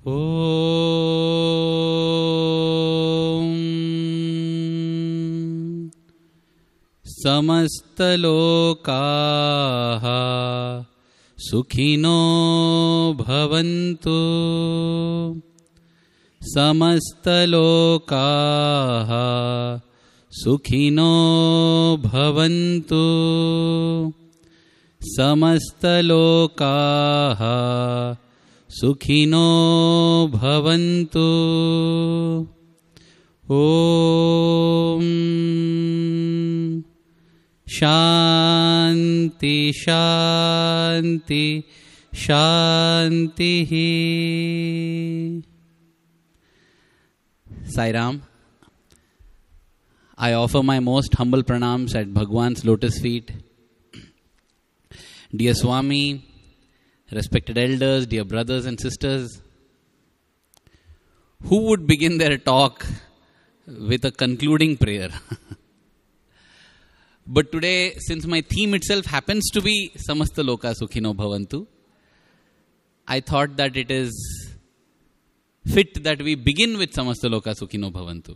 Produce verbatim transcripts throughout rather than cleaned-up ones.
Om Samastha Lokaha Sukhino Bhavantu. Samastha Lokaha Sukhino Bhavantu. Samastha Lokaha Sukhino Bhavantu. Om Shanti Shanti Shanti. Sai Ram. I offer my most humble pranams at Bhagawan's lotus feet. Dear Swami, respected elders, dear brothers and sisters, who would begin their talk with a concluding prayer? But today, since my theme itself happens to be Samastha Loka Sukhino Bhavantu, I thought that it is fit that we begin with Samastha Loka Sukhino Bhavantu.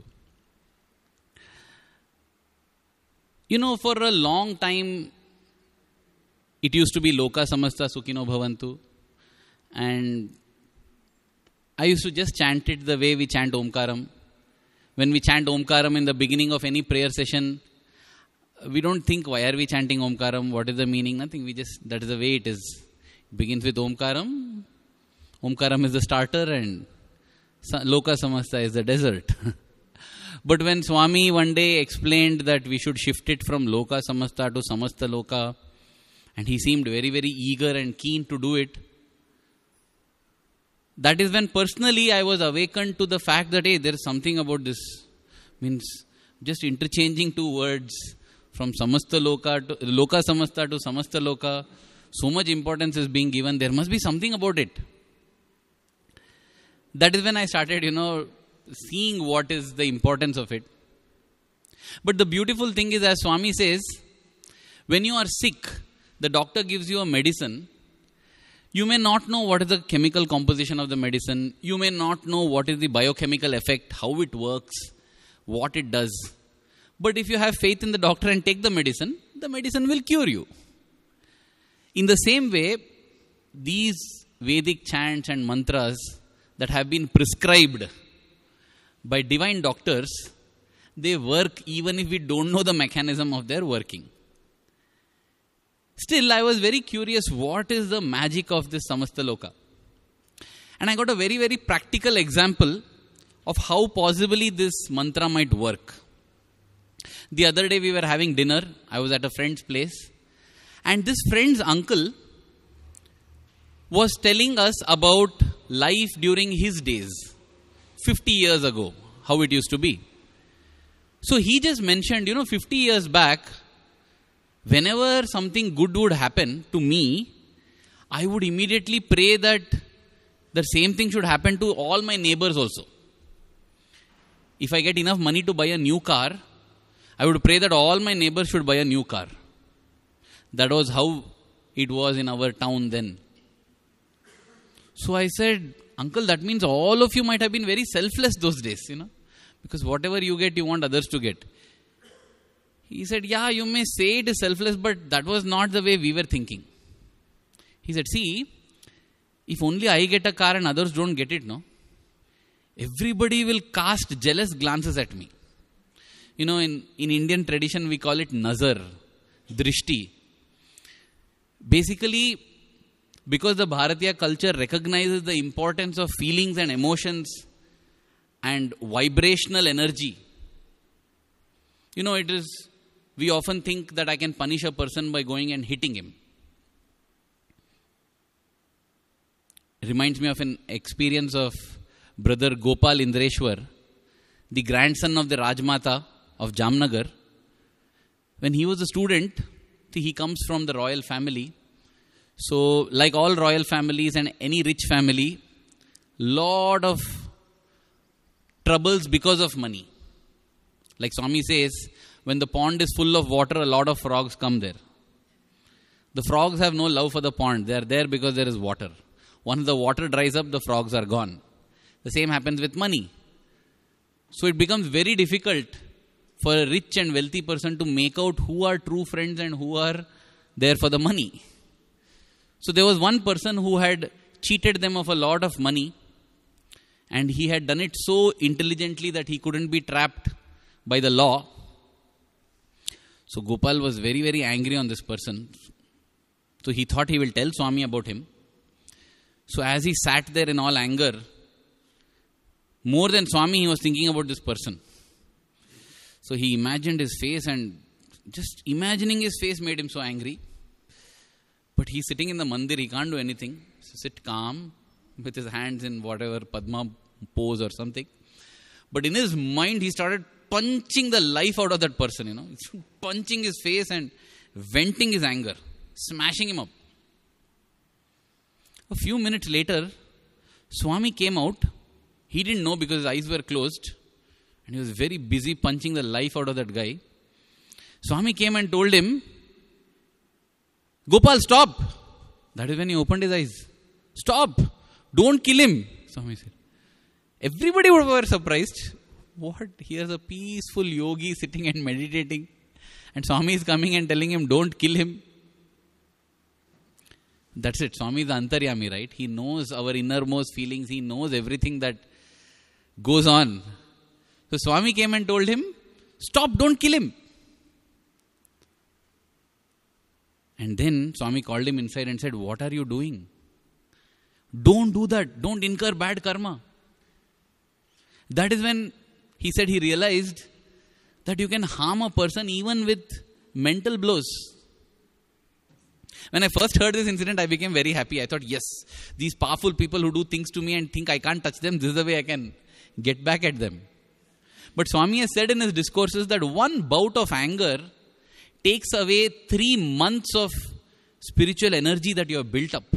You know, for a long time, it used to be Loka Samastha Sukhino Bhavantu. And I used to just chant it the way we chant Omkaram. When we chant Omkaram in the beginning of any prayer session, we don't think, why are we chanting Omkaram? What is the meaning? Nothing. We just, that is the way it is. It begins with Omkaram. Omkaram is the starter and Loka Samastha is the dessert. But when Swami one day explained that we should shift it from Loka Samastha to Samastha Loka, and he seemed very, very eager and keen to do it, that is when personally I was awakened to the fact that, hey, there is something about this. Means just interchanging two words from Samastha Loka to Loka Samastha to Samastha Loka, so much importance is being given. There must be something about it. That is when I started, you know, seeing what is the importance of it. But the beautiful thing is, as Swami says, when you are sick, the doctor gives you a medicine. You may not know what is the chemical composition of the medicine. You may not know what is the biochemical effect, how it works, what it does. But if you have faith in the doctor and take the medicine, the medicine will cure you. In the same way, these Vedic chants and mantras that have been prescribed by divine doctors, they work even if we don't know the mechanism of their working. Still, I was very curious, what is the magic of this Samastha Loka? And I got a very, very practical example of how possibly this mantra might work. The other day we were having dinner. I was at a friend's place. And this friend's uncle was telling us about life during his days, fifty years ago, how it used to be. So he just mentioned, you know, fifty years back, whenever something good would happen to me, I would immediately pray that the same thing should happen to all my neighbors also. If I get enough money to buy a new car, I would pray that all my neighbors should buy a new car. That was how it was in our town then. So I said, Uncle, that means all of you might have been very selfless those days, you know, because whatever you get, you want others to get. He said, yeah, you may say it is selfless, but that was not the way we were thinking. He said, see, if only I get a car and others don't get it, no, everybody will cast jealous glances at me. You know, in, in Indian tradition, we call it nazar, drishti. Basically, because the Bharatiya culture recognizes the importance of feelings and emotions and vibrational energy. You know, it is, we often think that I can punish a person by going and hitting him. It reminds me of an experience of Brother Gopal Indreshwar, the grandson of the Rajmata of Jamnagar. When he was a student, he comes from the royal family. So, like all royal families and any rich family, lot of troubles because of money. Like Swami says, when the pond is full of water, a lot of frogs come there. The frogs have no love for the pond. They are there because there is water. Once the water dries up, the frogs are gone. The same happens with money. So it becomes very difficult for a rich and wealthy person to make out who are true friends and who are there for the money. So there was one person who had cheated them of a lot of money, and he had done it so intelligently that he couldn't be trapped by the law. So Gopal was very, very angry on this person. So he thought he will tell Swami about him. So as he sat there in all anger, more than Swami, he was thinking about this person. So he imagined his face, and just imagining his face made him so angry. But he's sitting in the mandir, he can't do anything. So sit calm with his hands in whatever Padma pose or something. But in his mind, he started punching the life out of that person, you know. Punching his face and venting his anger, smashing him up. A few minutes later, Swami came out. He didn't know because his eyes were closed. And he was very busy punching the life out of that guy. Swami came and told him, Gopal, stop. That is when he opened his eyes. Stop. Don't kill him. Swami said. Everybody would have been surprised. What? Here's a peaceful yogi sitting and meditating. And Swami is coming and telling him, don't kill him. That's it. Swami is the Antaryami, right? He knows our innermost feelings. He knows everything that goes on. So Swami came and told him, stop, don't kill him. And then Swami called him inside and said, what are you doing? Don't do that. Don't incur bad karma. That is when he said he realized that you can harm a person even with mental blows. When I first heard this incident, I became very happy. I thought, yes, these powerful people who do things to me and think I can't touch them, this is the way I can get back at them. But Swami has said in his discourses that one bout of anger takes away three months of spiritual energy that you have built up.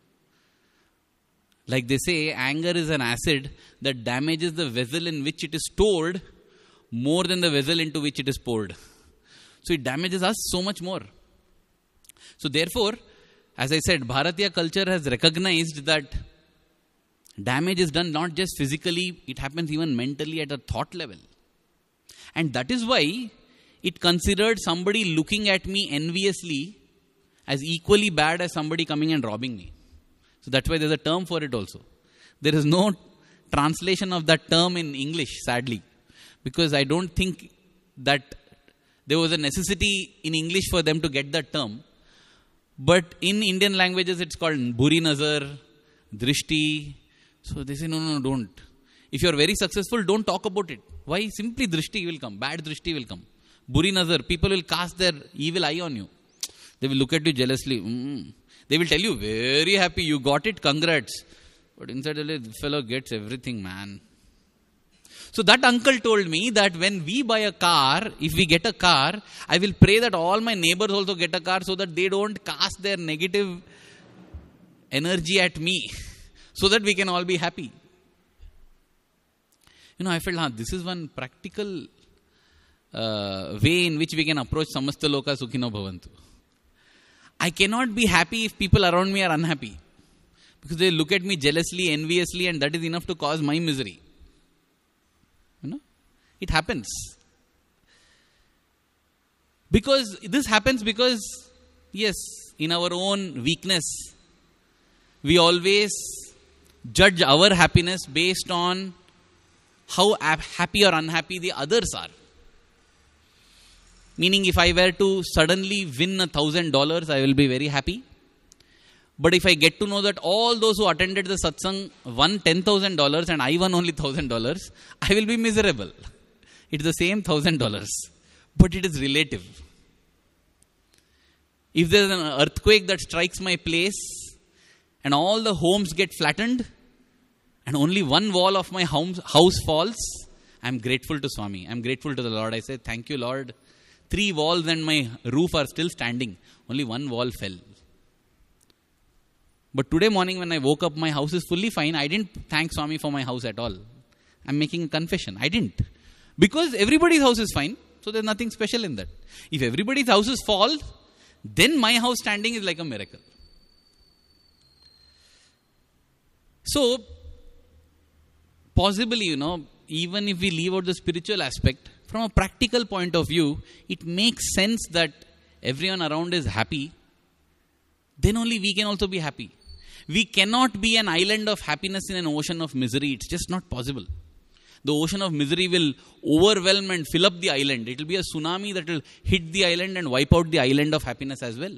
Like they say, anger is an acid that damages the vessel in which it is stored more than the vessel into which it is poured. So it damages us so much more. So therefore, as I said, Bharatiya culture has recognized that damage is done not just physically, it happens even mentally at a thought level. And that is why it considered somebody looking at me enviously as equally bad as somebody coming and robbing me. So that's why there's a term for it also. There is no translation of that term in English, sadly. Because I don't think that there was a necessity in English for them to get that term. But in Indian languages, it's called Buri Nazar, Drishti. So they say, no, no, no, don't. If you're very successful, don't talk about it. Why? Simply Drishti will come. Bad Drishti will come. Buri Nazar. People will cast their evil eye on you. They will look at you jealously. Mm. They will tell you, very happy, you got it, congrats. But inside the fellow gets everything, man. So that uncle told me that when we buy a car, if we get a car, I will pray that all my neighbors also get a car so that they don't cast their negative energy at me. So that we can all be happy. You know, I felt, huh, this is one practical uh, way in which we can approach Samastha Loka Sukhino Bhavantu. I cannot be happy if people around me are unhappy. Because they look at me jealously, enviously, and that is enough to cause my misery. You know, it happens. Because this happens because, yes, in our own weakness, we always judge our happiness based on how happy or unhappy the others are. Meaning, if I were to suddenly win a thousand dollars, I will be very happy. But if I get to know that all those who attended the Satsangh won ten thousand dollars and I won only one thousand dollars, I will be miserable. It's the same one thousand dollars. But it is relative. If there is an earthquake that strikes my place and all the homes get flattened and only one wall of my house falls, I am grateful to Swami. I am grateful to the Lord. I say, thank you, Lord. Three walls and my roof are still standing. Only one wall fell. But today morning when I woke up, my house is fully fine. I didn't thank Swami for my house at all. I'm making a confession. I didn't. Because everybody's house is fine. So there's nothing special in that. If everybody's houses fall, then my house standing is like a miracle. So, possibly, you know, even if we leave out the spiritual aspect, from a practical point of view, it makes sense that everyone around is happy. Then only we can also be happy. We cannot be an island of happiness in an ocean of misery. It's just not possible. The ocean of misery will overwhelm and fill up the island. It will be a tsunami that will hit the island and wipe out the island of happiness as well.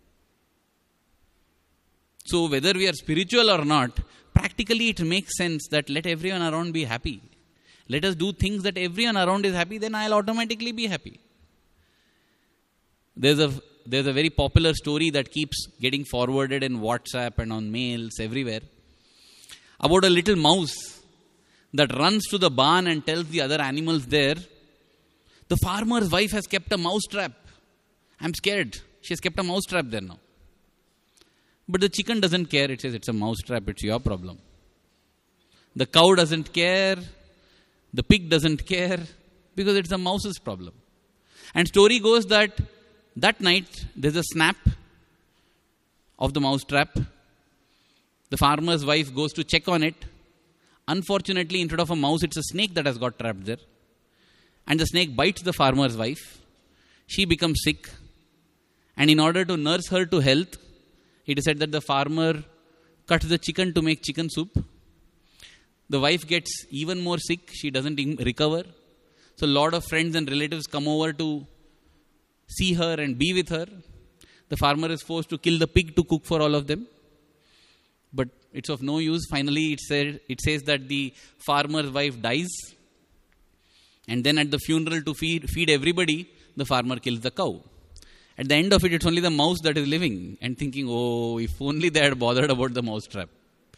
So whether we are spiritual or not, practically it makes sense that let everyone around be happy. Let us do things that everyone around is happy, then I'll automatically be happy. There's a there's a very popular story that keeps getting forwarded in WhatsApp and on mails everywhere about a little mouse that runs to the barn and tells the other animals there, the farmer's wife has kept a mouse trap. I'm scared. She has kept a mouse trap there now. But the chicken doesn't care. It says it's a mouse trap. It's your problem. The cow doesn't care. The pig doesn't care because it's the mouse's problem. And story goes that that night there's a snap of the mouse trap. The farmer's wife goes to check on it. Unfortunately, instead of a mouse, it's a snake that has got trapped there. And the snake bites the farmer's wife. She becomes sick. And in order to nurse her to health, it is said that the farmer cuts the chicken to make chicken soup. The wife gets even more sick. She doesn't recover. So a lot of friends and relatives come over to see her and be with her. The farmer is forced to kill the pig to cook for all of them. But it's of no use. Finally, it, said, it says that the farmer's wife dies. And then at the funeral to feed, feed everybody, the farmer kills the cow. At the end of it, it's only the mouse that is living and thinking, oh, if only they had bothered about the mouse trap.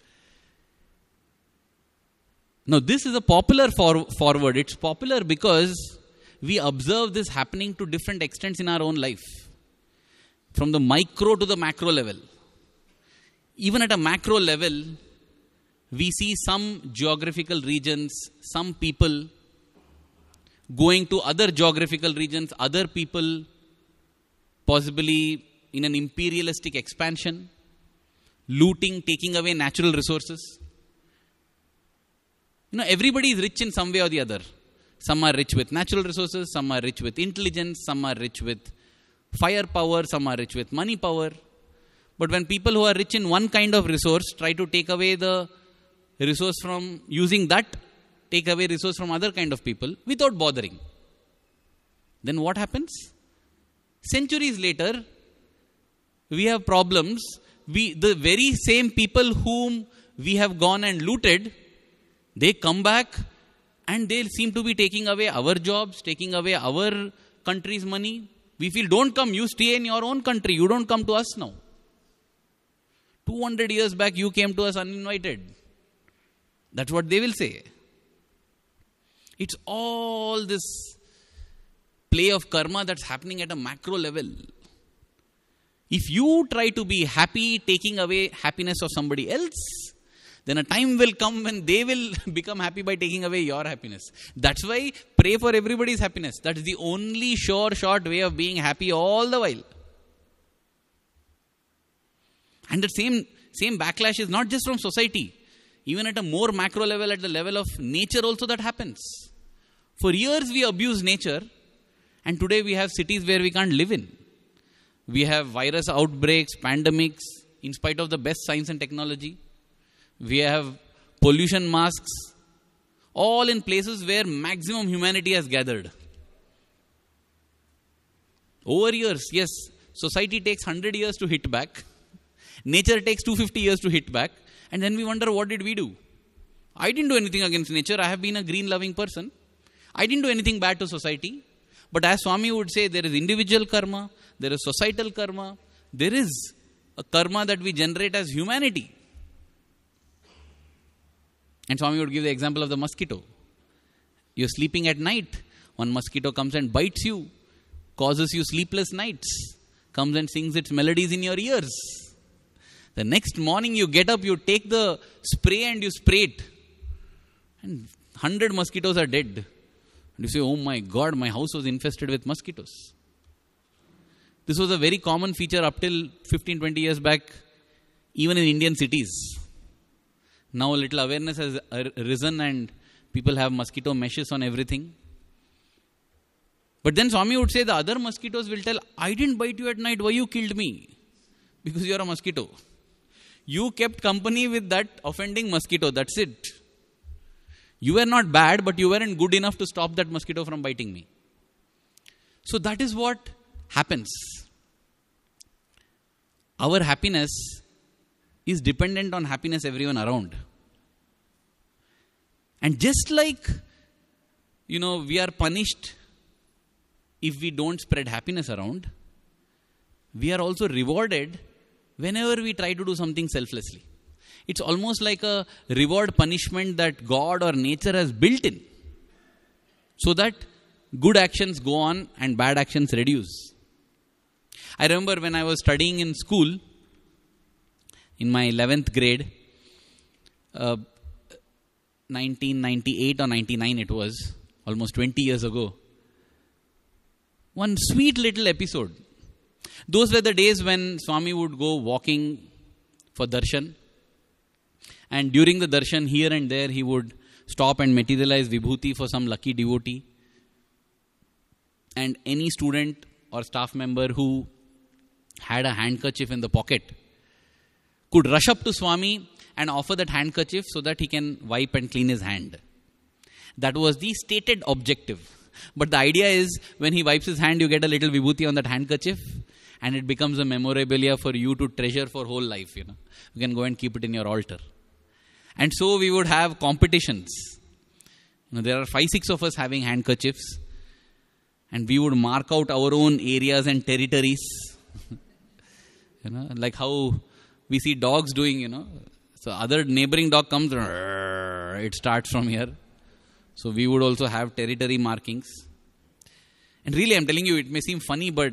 Now, this is a popular for- forward. It's popular because we observe this happening to different extents in our own life. From the micro to the macro level. Even at a macro level, we see some geographical regions, some people going to other geographical regions, other people possibly in an imperialistic expansion, looting, taking away natural resources. You know, everybody is rich in some way or the other. Some are rich with natural resources, some are rich with intelligence, some are rich with firepower, some are rich with money power. But when people who are rich in one kind of resource try to take away the resource from using that, take away resource from other kind of people without bothering, then what happens? Centuries later, we have problems. We, the very same people whom we have gone and looted, they come back and they seem to be taking away our jobs, taking away our country's money. We feel, don't come, you stay in your own country, you don't come to us now. two hundred years back, you came to us uninvited. That's what they will say. It's all this play of karma that's happening at a macro level. If you try to be happy taking away happiness of somebody else, then a time will come when they will become happy by taking away your happiness. That's why pray for everybody's happiness. That is the only sure, short way of being happy all the while. And the same, same backlash is not just from society. Even at a more macro level, at the level of nature also that happens. For years we abuse nature, and today we have cities where we can't live in. We have virus outbreaks, pandemics, in spite of the best science and technology. We have pollution masks, all in places where maximum humanity has gathered. Over years, yes, society takes one hundred years to hit back. Nature takes two hundred fifty years to hit back. And then we wonder, what did we do? I didn't do anything against nature. I have been a green-loving person. I didn't do anything bad to society. But as Swami would say, there is individual karma, there is societal karma, there is a karma that we generate as humanity. And Swami would give the example of the mosquito. You're sleeping at night. One mosquito comes and bites you, causes you sleepless nights, comes and sings its melodies in your ears. The next morning you get up, you take the spray and you spray it. And one hundred mosquitoes are dead. And you say, oh my God, my house was infested with mosquitoes. This was a very common feature up till fifteen, twenty years back, even in Indian cities. Now a little awareness has risen and people have mosquito meshes on everything. But then Swami would say the other mosquitoes will tell, I didn't bite you at night, why you killed me? Because you are a mosquito. You kept company with that offending mosquito, that's it. You were not bad, but you weren't good enough to stop that mosquito from biting me. So that is what happens. Our happiness is dependent on happiness everyone around. And just like, you know, we are punished if we don't spread happiness around, we are also rewarded whenever we try to do something selflessly. It's almost like a reward punishment that God or nature has built in, so that good actions go on and bad actions reduce. I remember when I was studying in school, in my eleventh grade, uh, nineteen ninety-eight or ninety-nine it was, almost twenty years ago, one sweet little episode. Those were the days when Swami would go walking for darshan. And during the darshan, here and there, he would stop and materialize vibhuti for some lucky devotee. And any student or staff member who had a handkerchief in the pocket could rush up to Swami and offer that handkerchief so that he can wipe and clean his hand. That was the stated objective. But the idea is, when he wipes his hand, you get a little vibhuti on that handkerchief, and it becomes a memorabilia for you to treasure for whole life. You know, you can go and keep it in your altar. And so we would have competitions. You know, there are five, six of us having handkerchiefs, and we would mark out our own areas and territories. You know, like how we see dogs doing. You know, so other neighboring dog comes, it starts from here. So we would also have territory markings. And really, I'm telling you, it may seem funny, but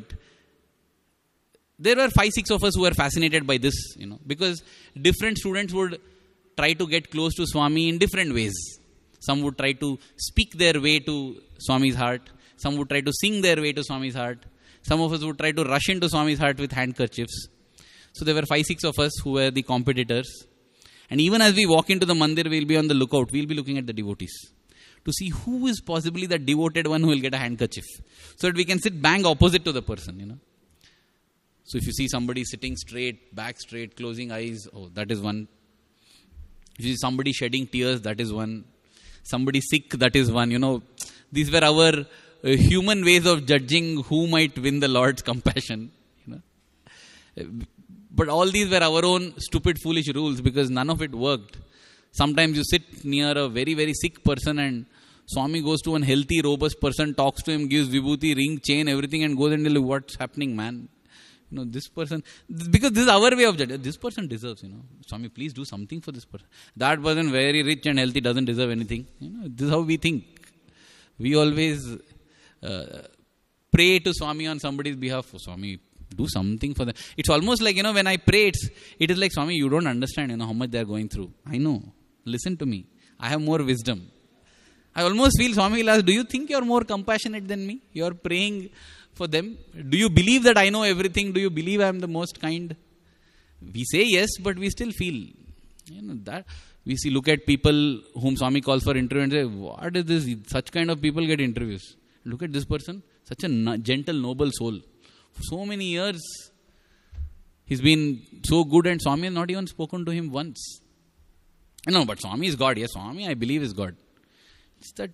there were five, six of us who were fascinated by this, you know, because different students would try to get close to Swami in different ways. Some would try to speak their way to Swami's heart. Some would try to sing their way to Swami's heart. Some of us would try to rush into Swami's heart with handkerchiefs. So there were five, six of us who were the competitors. And even as we walk into the mandir, we'll be on the lookout. We'll be looking at the devotees to see who is possibly the devoted one who will get a handkerchief, so that we can sit bang opposite to the person, you know. So if you see somebody sitting straight, back straight, closing eyes, oh, that is one. If you see somebody shedding tears, that is one. Somebody sick, that is one. You know, these were our uh, human ways of judging who might win the Lord's compassion. You know, but all these were our own stupid, foolish rules, because none of it worked. Sometimes you sit near a very, very sick person, and Swami goes to one healthy, robust person, talks to him, gives vibhuti, ring, chain, everything, and goes and tells, what's happening, man? You know, this person, because this is our way of judging. This person deserves, you know, Swami, please do something for this person. That person, very rich and healthy, doesn't deserve anything. You know, this is how we think. We always uh, pray to Swami on somebody's behalf. Oh, Swami, do something for them. It's almost like, you know, when I pray, it's, it is like, Swami, you don't understand, you know, how much they are going through. I know. Listen to me. I have more wisdom. I almost feel Swami will ask, do you think you are more compassionate than me? You are praying for them. Do you believe that I know everything? Do you believe I am the most kind? We say yes, but we still feel, you know, that we see, look at people whom Swami calls for interview and say, what is this? Such kind of people get interviews. Look at this person, such a no- gentle, noble soul. For so many years, he's been so good, and Swami has not even spoken to him once. No, but Swami is God. Yes, Swami, I believe is God. It's that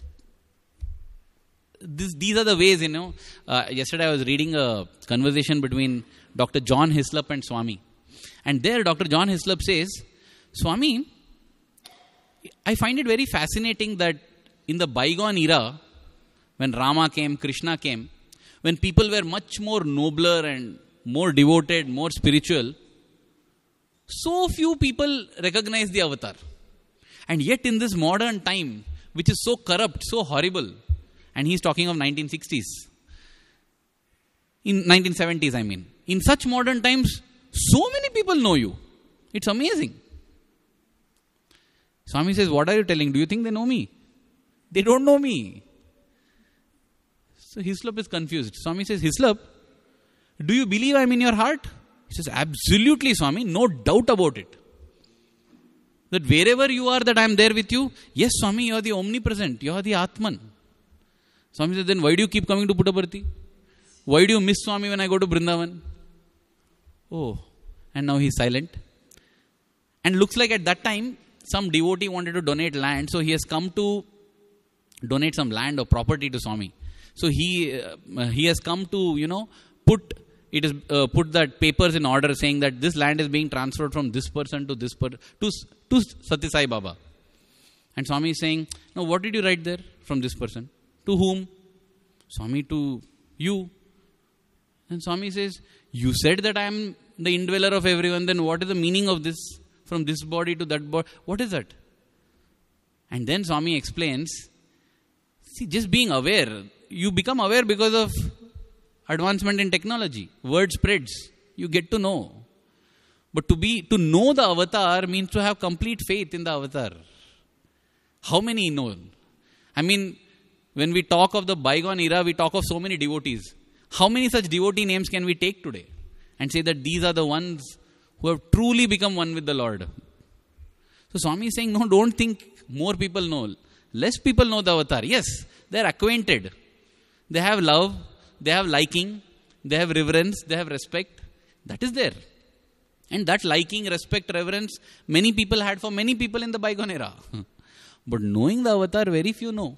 this, these are the ways, you know. Uh, yesterday I was reading a conversation between Doctor John Hislop and Swami. And there Doctor John Hislop says, Swami, I find it very fascinating that in the bygone era, when Rama came, Krishna came, when people were much more nobler and more devoted, more spiritual, so few people recognize the avatar. And yet in this modern time, which is so corrupt, so horrible, and he's talking of nineteen sixties, in nineteen seventies I mean, in such modern times, so many people know you. It's amazing. Swami says, what are you telling? Do you think they know me? They don't know me. So Hislop is confused. Swami says, Hislop, do you believe I'm in your heart? He says, absolutely, Swami, no doubt about it. That wherever you are, that I am there with you. Yes, Swami, you are the omnipresent. You are the Atman. Swami said, then why do you keep coming to Puttaparthi? Why do you miss Swami when I go to Vrindavan? Oh, and now he is silent. And looks like at that time, some devotee wanted to donate land. So he has come to donate some land or property to Swami. So he uh, he has come to, you know, put it is uh, put that papers in order saying that this land is being transferred from this person to this person to, to Satya Sai Baba. And Swami is saying, no, what did you write there from this person? To whom? Swami, to you. And Swami says, you said that I am the indweller of everyone, then what is the meaning of this? From this body to that body. What is that? And then Swami explains, see, just being aware, you become aware because of advancement in technology. Word spreads. You get to know. But to be to know the avatar means to have complete faith in the avatar. How many know? I mean, when we talk of the bygone era, we talk of so many devotees. How many such devotee names can we take today and say that these are the ones who have truly become one with the Lord? So Swami is saying, no, don't think more people know. Less people know the avatar. Yes, they are acquainted. They have love, they have liking, they have reverence, they have respect. That is there. And that liking, respect, reverence, many people had for many people in the bygone era. But knowing the avatar, very few know.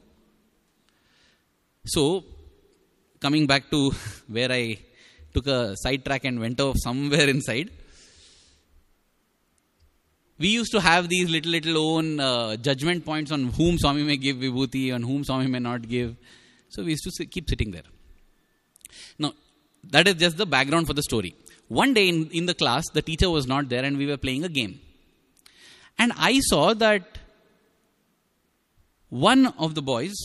So, coming back to where I took a sidetrack and went off somewhere inside. We used to have these little, little own uh, judgment points on whom Swami may give vibhuti, on whom Swami may not give. So we used to sit, keep sitting there. Now, that is just the background for the story. One day in, in the class, the teacher was not there and we were playing a game. And I saw that one of the boys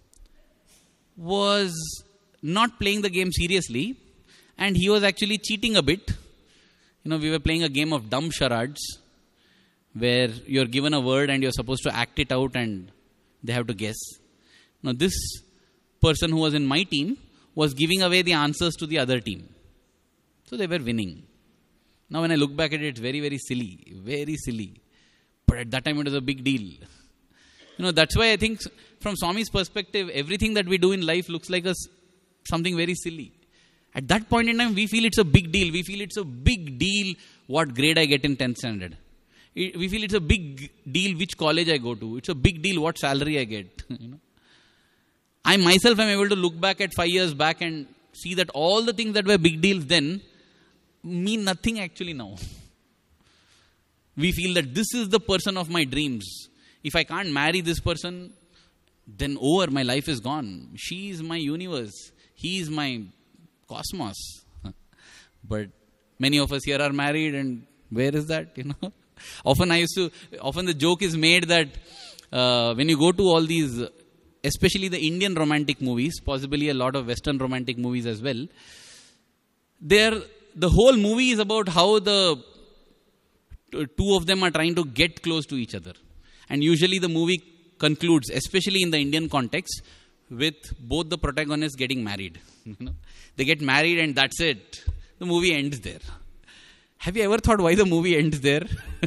was not playing the game seriously and he was actually cheating a bit. You know, we were playing a game of dumb charades where you're given a word and you're supposed to act it out and they have to guess. Now, this person who was in my team was giving away the answers to the other team. So they were winning. Now, when I look back at it, it's very, very silly. Very silly. But at that time, it was a big deal. You know, that's why I think from Swami's perspective, everything that we do in life looks like a, something very silly. At that point in time, we feel it's a big deal. We feel it's a big deal what grade I get in tenth standard. It, we feel it's a big deal which college I go to. It's a big deal what salary I get. You know, I myself am able to look back at five years back and see that all the things that were big deals then mean nothing actually now. We feel that this is the person of my dreams. If I can't marry this person, then over, my life is gone. She is my universe. He is my cosmos. But many of us here are married, and where is that? You know, often I used to. Often the joke is made that uh, when you go to all these, especially the Indian romantic movies, possibly a lot of Western romantic movies as well, there the whole movie is about how the two of them are trying to get close to each other. And usually the movie concludes, especially in the Indian context, with both the protagonists getting married. You know, they get married and that's it. The movie ends there. Have you ever thought why the movie ends there?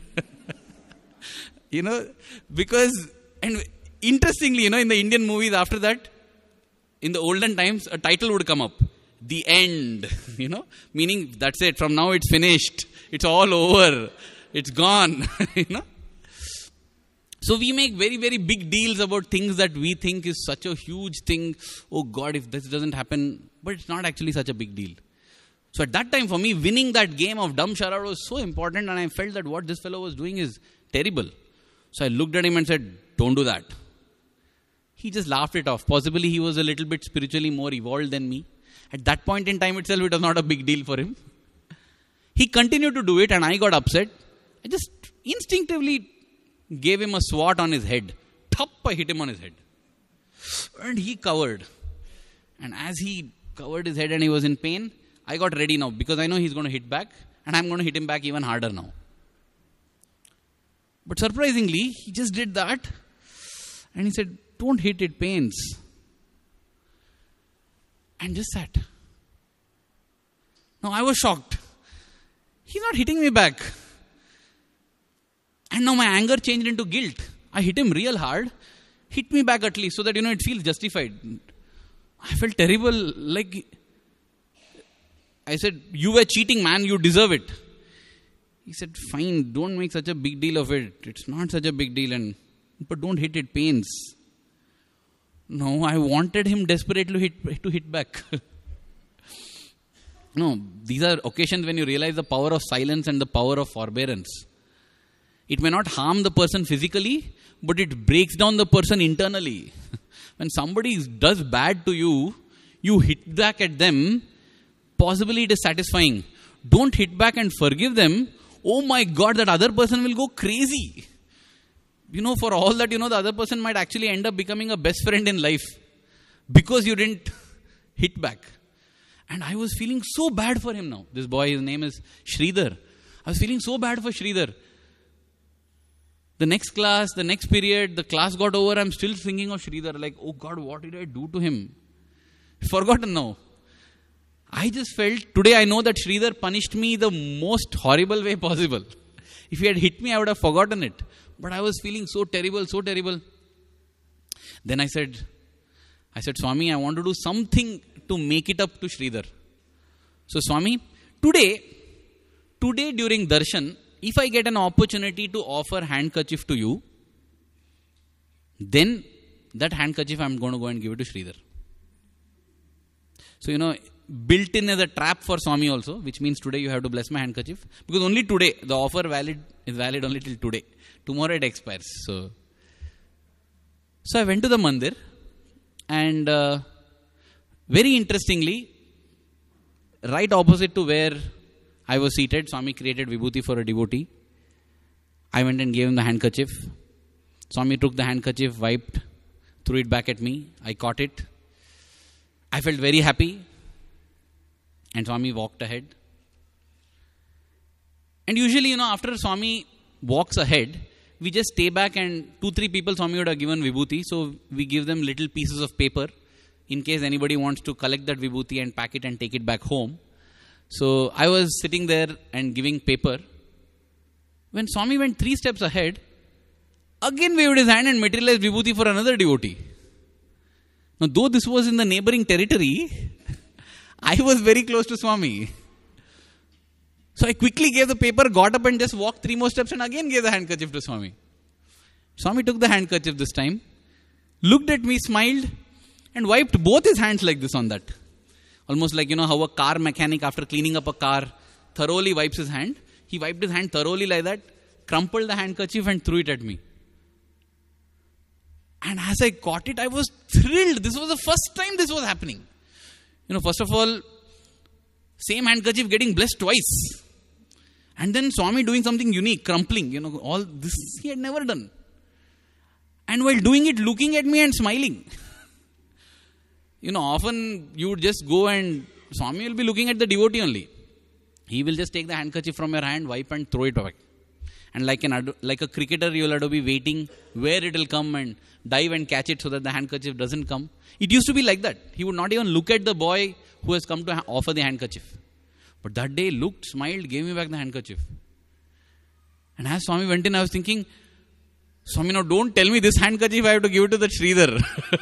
You know, because, and interestingly, you know, in the Indian movies after that, in the olden times, a title would come up. The End. You know, meaning that's it. From now it's finished. It's all over. It's gone. You know. So we make very, very big deals about things that we think is such a huge thing. Oh God, if this doesn't happen, but it's not actually such a big deal. So at that time for me, winning that game of dumb charade was so important, and I felt that what this fellow was doing is terrible. So I looked at him and said, don't do that. He just laughed it off. Possibly he was a little bit spiritually more evolved than me. At that point in time itself, it was not a big deal for him. He continued to do it and I got upset. I just instinctively gave him a swat on his head. Thup, I hit him on his head. And he covered. And as he covered his head and he was in pain, I got ready now because I know he's going to hit back and I'm going to hit him back even harder now. But surprisingly, he just did that and he said, don't hit, it pains. And just sat. Now I was shocked. He's not hitting me back. And now my anger changed into guilt. I hit him real hard. Hit me back at least so that, you know, it feels justified. I felt terrible. Like, I said, you were cheating, man. You deserve it. He said, fine, don't make such a big deal of it. It's not such a big deal. And but don't hit, it pains. No, I wanted him desperately to hit, to hit back. No, these are occasions when you realize the power of silence and the power of forbearance. It may not harm the person physically, but it breaks down the person internally. When somebody does bad to you, you hit back at them, possibly it is satisfying. Don't hit back and forgive them. Oh my God, that other person will go crazy. You know, for all that, you know, the other person might actually end up becoming a best friend in life because you didn't hit back. And I was feeling so bad for him now. This boy, his name is Sridhar. I was feeling so bad for Sridhar. The next class, the next period, the class got over. I'm still thinking of Sridhar. Like, oh God, what did I do to him? Forgotten now. I just felt, today I know that Sridhar punished me the most horrible way possible. If he had hit me, I would have forgotten it. But I was feeling so terrible, so terrible. Then I said, I said, Swami, I want to do something to make it up to Sridhar. So Swami, today, today during darshan, if I get an opportunity to offer handkerchief to you, then that handkerchief I'm going to go and give it to Sridhar. So, you know, built in as a trap for Swami also, which means today you have to bless my handkerchief. Because only today, the offer valid is valid only till today. Tomorrow it expires. So, so I went to the mandir and uh, very interestingly, right opposite to where I was seated, Swami created vibhuti for a devotee. I went and gave him the handkerchief. Swami took the handkerchief, wiped, threw it back at me. I caught it. I felt very happy. And Swami walked ahead. And usually, you know, after Swami walks ahead, we just stay back and two, three people Swami would have given vibhuti. So we give them little pieces of paper in case anybody wants to collect that vibhuti and pack it and take it back home. So I was sitting there and giving paper. When Swami went three steps ahead, again waved his hand and materialized vibhuti for another devotee. Now, though this was in the neighboring territory, I was very close to Swami. So I quickly gave the paper, got up and just walked three more steps and again gave the handkerchief to Swami. Swami took the handkerchief this time, looked at me, smiled and wiped both his hands like this on that. Almost like, you know, how a car mechanic after cleaning up a car thoroughly wipes his hand. He wiped his hand thoroughly like that, crumpled the handkerchief and threw it at me. And as I caught it, I was thrilled. This was the first time this was happening. You know, first of all, same handkerchief getting blessed twice. And then Swami doing something unique, crumpling. You know, all this he had never done. And while doing it, looking at me and smiling. You know, often you would just go and Swami will be looking at the devotee only. He will just take the handkerchief from your hand, wipe and throw it away. And like an like a cricketer, you will have to be waiting where it will come and dive and catch it so that the handkerchief doesn't come. It used to be like that. He would not even look at the boy who has come to ha- offer the handkerchief. But that day, looked, smiled, gave me back the handkerchief. And as Swami went in, I was thinking, Swami, now don't tell me this handkerchief I have to give it to the Sridhar.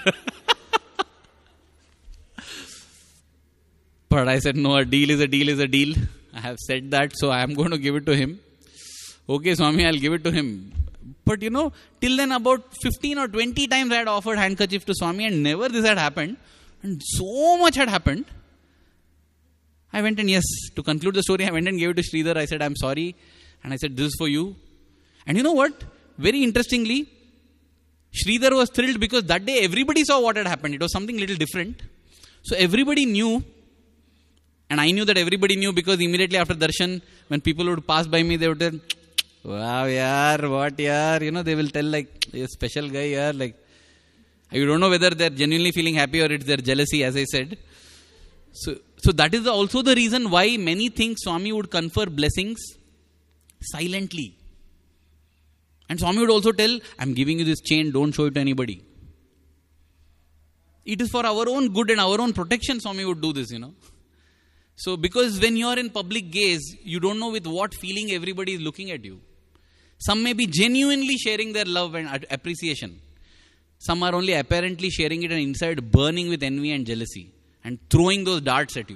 But I said, no, a deal is a deal is a deal. I have said that, so I am going to give it to him. Okay, Swami, I'll give it to him. But you know, till then about fifteen or twenty times I had offered handkerchief to Swami and never this had happened. And so much had happened. I went and yes, to conclude the story, I went and gave it to Sridhar. I said, I'm sorry. And I said, this is for you. And you know what? Very interestingly, Sridhar was thrilled because that day everybody saw what had happened. It was something little different. So everybody knew. And I knew that everybody knew because immediately after darshan, when people would pass by me, they would tell, wow, yaar, what yaar? You know, they will tell like, a special guy yaar. Like, you don't know whether they're genuinely feeling happy or it's their jealousy, as I said. So, so that is also the reason why many think Swami would confer blessings silently. And Swami would also tell, I'm giving you this chain, don't show it to anybody. It is for our own good and our own protection Swami would do this, you know. So because when you are in public gaze, you don't know with what feeling everybody is looking at you. Some may be genuinely sharing their love and appreciation. Some are only apparently sharing it and inside burning with envy and jealousy and throwing those darts at you.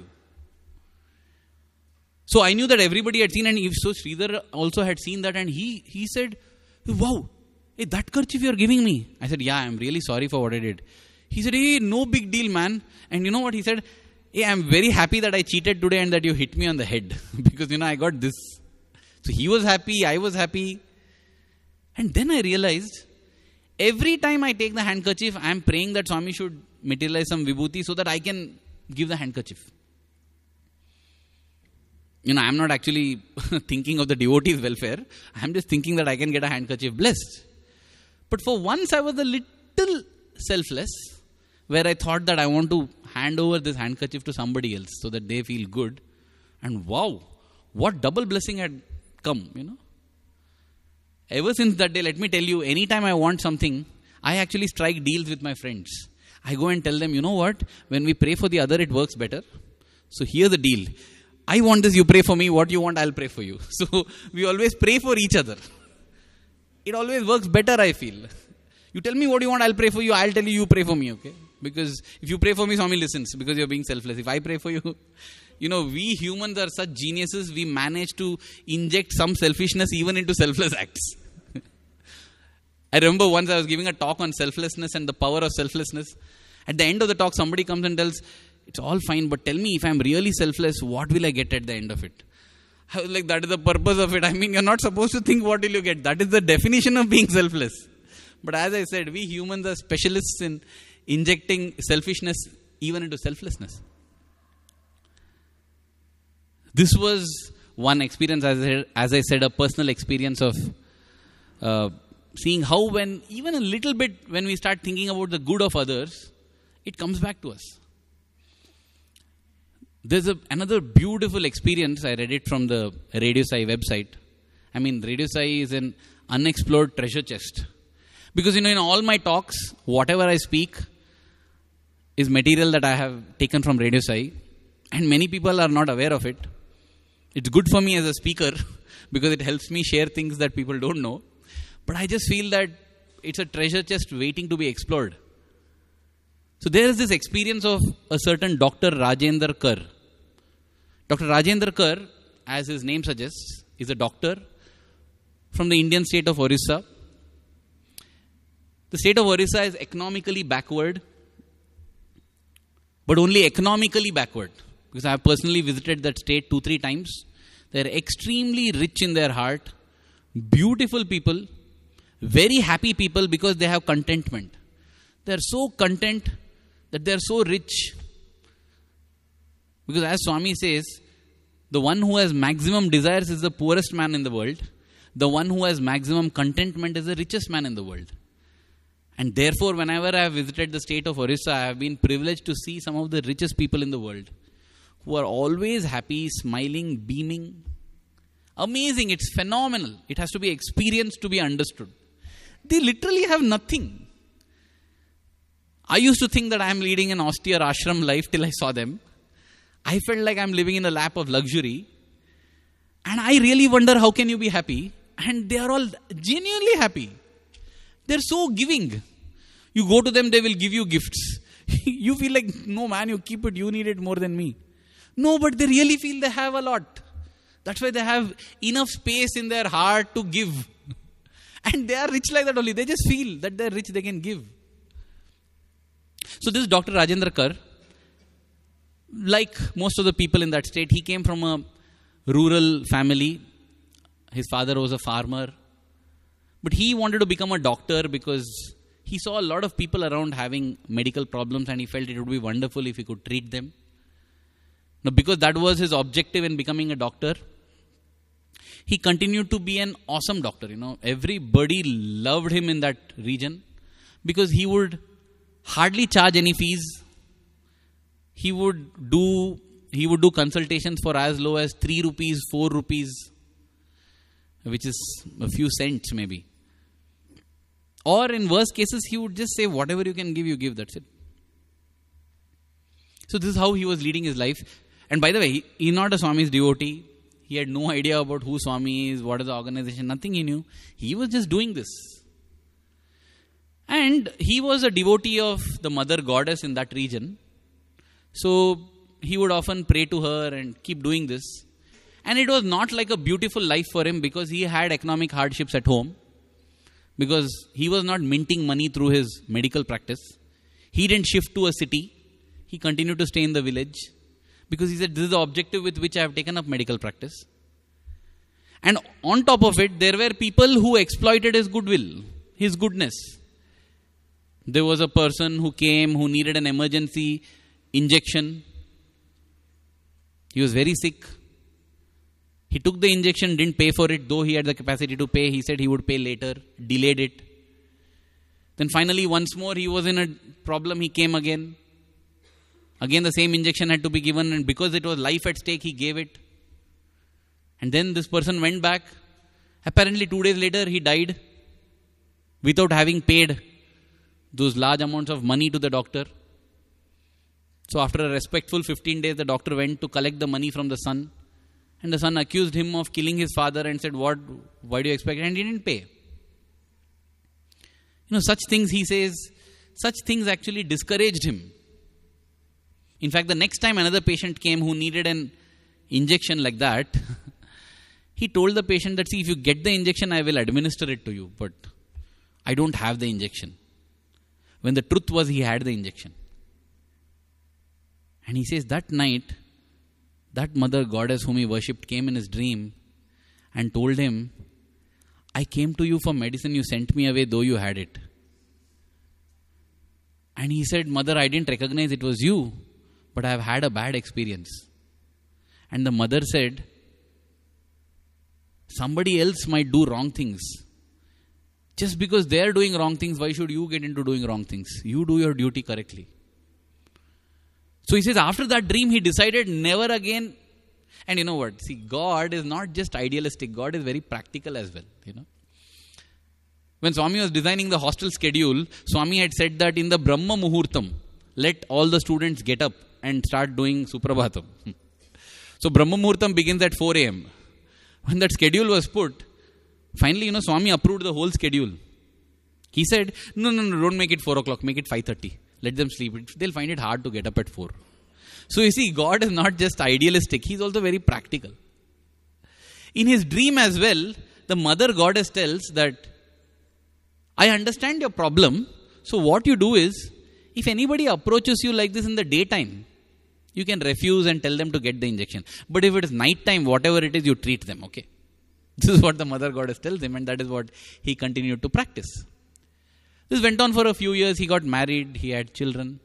So I knew that everybody had seen, and if so, Sridhar also had seen that, and he he said, wow, hey, that kerchief you're giving me. I said, yeah, I'm really sorry for what I did. He said, hey, no big deal, man. And you know what he said? Hey, I'm very happy that I cheated today and that you hit me on the head. Because, you know, I got this. So he was happy, I was happy. And then I realized, every time I take the handkerchief, I'm praying that Swami should materialize some vibhuti so that I can give the handkerchief. You know, I'm not actually thinking of the devotee's welfare. I'm just thinking that I can get a handkerchief blessed. But for once I was a little selfless, where I thought that I want to hand over this handkerchief to somebody else so that they feel good. And wow, what double blessing had come, you know. Ever since that day, let me tell you, anytime I want something, I actually strike deals with my friends. I go and tell them, you know what, when we pray for the other, it works better. So here's the deal. I want this, you pray for me. What you want, I'll pray for you. So we always pray for each other. It always works better, I feel. You tell me what you want, I'll pray for you. I'll tell you, you pray for me, okay? Because if you pray for me, Swami listens because you're being selfless. If I pray for you, you know, we humans are such geniuses. We manage to inject some selfishness even into selfless acts. I remember once I was giving a talk on selflessness and the power of selflessness. At the end of the talk, somebody comes and tells, it's all fine, but tell me, if I'm really selfless, what will I get at the end of it? I was like, that is the purpose of it. I mean, you're not supposed to think what will you get. That is the definition of being selfless. But as I said, we humans are specialists in injecting selfishness even into selflessness. This was one experience, as I, as I said, a personal experience of uh, seeing how when, even a little bit, when we start thinking about the good of others, it comes back to us. There's a, another beautiful experience. I read it from the Radio Sai website. I mean, Radio Sai is an unexplored treasure chest. Because, you know, in all my talks, whatever I speak is material that I have taken from Radio Sai. And many people are not aware of it. It's good for me as a speaker because it helps me share things that people don't know. But I just feel that it's a treasure chest waiting to be explored. So there is this experience of a certain Doctor Rajendra Kar. Doctor Rajendra Kar, as his name suggests, is a doctor from the Indian state of Orissa. The state of Orissa is economically backward, but only economically backward. Because I have personally visited that state two, three times. They are extremely rich in their heart, beautiful people, very happy people because they have contentment. They are so content that they are so rich. Because as Swami says, the one who has maximum desires is the poorest man in the world. The one who has maximum contentment is the richest man in the world. And therefore, whenever I have visited the state of Orissa, I have been privileged to see some of the richest people in the world who are always happy, smiling, beaming. Amazing. It's phenomenal. It has to be experienced to be understood. They literally have nothing. I used to think that I am leading an austere ashram life till I saw them. I felt like I'm living in a lap of luxury. And I really wonder, how can you be happy? And they are all genuinely happy. They're so giving. You go to them, they will give you gifts. You feel like, no man, you keep it, you need it more than me. No, but they really feel they have a lot. That's why they have enough space in their heart to give. And they are rich like that only. They just feel that they're rich, they can give. So this Doctor Rajendra Kar, like most of the people in that state, he came from a rural family. His father was a farmer. But he wanted to become a doctor because he saw a lot of people around having medical problems and he felt it would be wonderful if he could treat them. Now, because that was his objective in becoming a doctor, he continued to be an awesome doctor. You know, everybody loved him in that region because he would hardly charge any fees. He would do he would do consultations for as low as three rupees, four rupees, which is a few cents maybe. Or in worst cases, he would just say, whatever you can give, you give, that's it. So this is how he was leading his life. And by the way, he, he's not a Swami's devotee. He had no idea about who Swami is, what is the organization, nothing he knew. He was just doing this. And he was a devotee of the mother goddess in that region. So he would often pray to her and keep doing this. And it was not like a beautiful life for him because he had economic hardships at home. Because he was not minting money through his medical practice. He didn't shift to a city. He continued to stay in the village. Because he said, this is the objective with which I have taken up medical practice. And on top of it, there were people who exploited his goodwill, his goodness. There was a person who came, who needed an emergency injection. He was very sick. He took the injection, didn't pay for it, though he had the capacity to pay. He said he would pay later, delayed it. Then finally, once more, he was in a problem. He came again. Again, the same injection had to be given, and because it was life at stake, he gave it. And then this person went back. Apparently, two days later, he died without having paid those large amounts of money to the doctor. So after a respectful fifteen days, the doctor went to collect the money from the son. And the son accused him of killing his father and said, what, why do you expect? And he didn't pay. You know, such things, he says, such things actually discouraged him. In fact, the next time another patient came who needed an injection like that, he told the patient that, see, if you get the injection, I will administer it to you. But I don't have the injection. When the truth was, he had the injection. And he says, that night, that mother goddess whom he worshipped came in his dream and told him, I came to you for medicine, you sent me away though you had it. And he said, Mother, I didn't recognize it was you, but I have had a bad experience. And the mother said, somebody else might do wrong things. Just because they are doing wrong things, why should you get into doing wrong things? You do your duty correctly. So he says, after that dream, he decided never again. And you know what? See, God is not just idealistic. God is very practical as well. You know, when Swami was designing the hostel schedule, Swami had said that in the Brahma Muhurtam, let all the students get up and start doing Suprabhatam. So Brahma Muhurtam begins at four a.m. When that schedule was put, finally, you know, Swami approved the whole schedule. He said, no, no, no, don't make it four o'clock, make it five thirty. Let them sleep. They'll find it hard to get up at four. So you see, God is not just idealistic. He's also very practical. In his dream as well, the mother goddess tells that, I understand your problem. So what you do is, if anybody approaches you like this in the daytime, you can refuse and tell them to get the injection. But if it is night time, whatever it is, you treat them. Okay. This is what the mother goddess tells him, and that is what he continued to practice. This went on for a few years. He got married. He had children.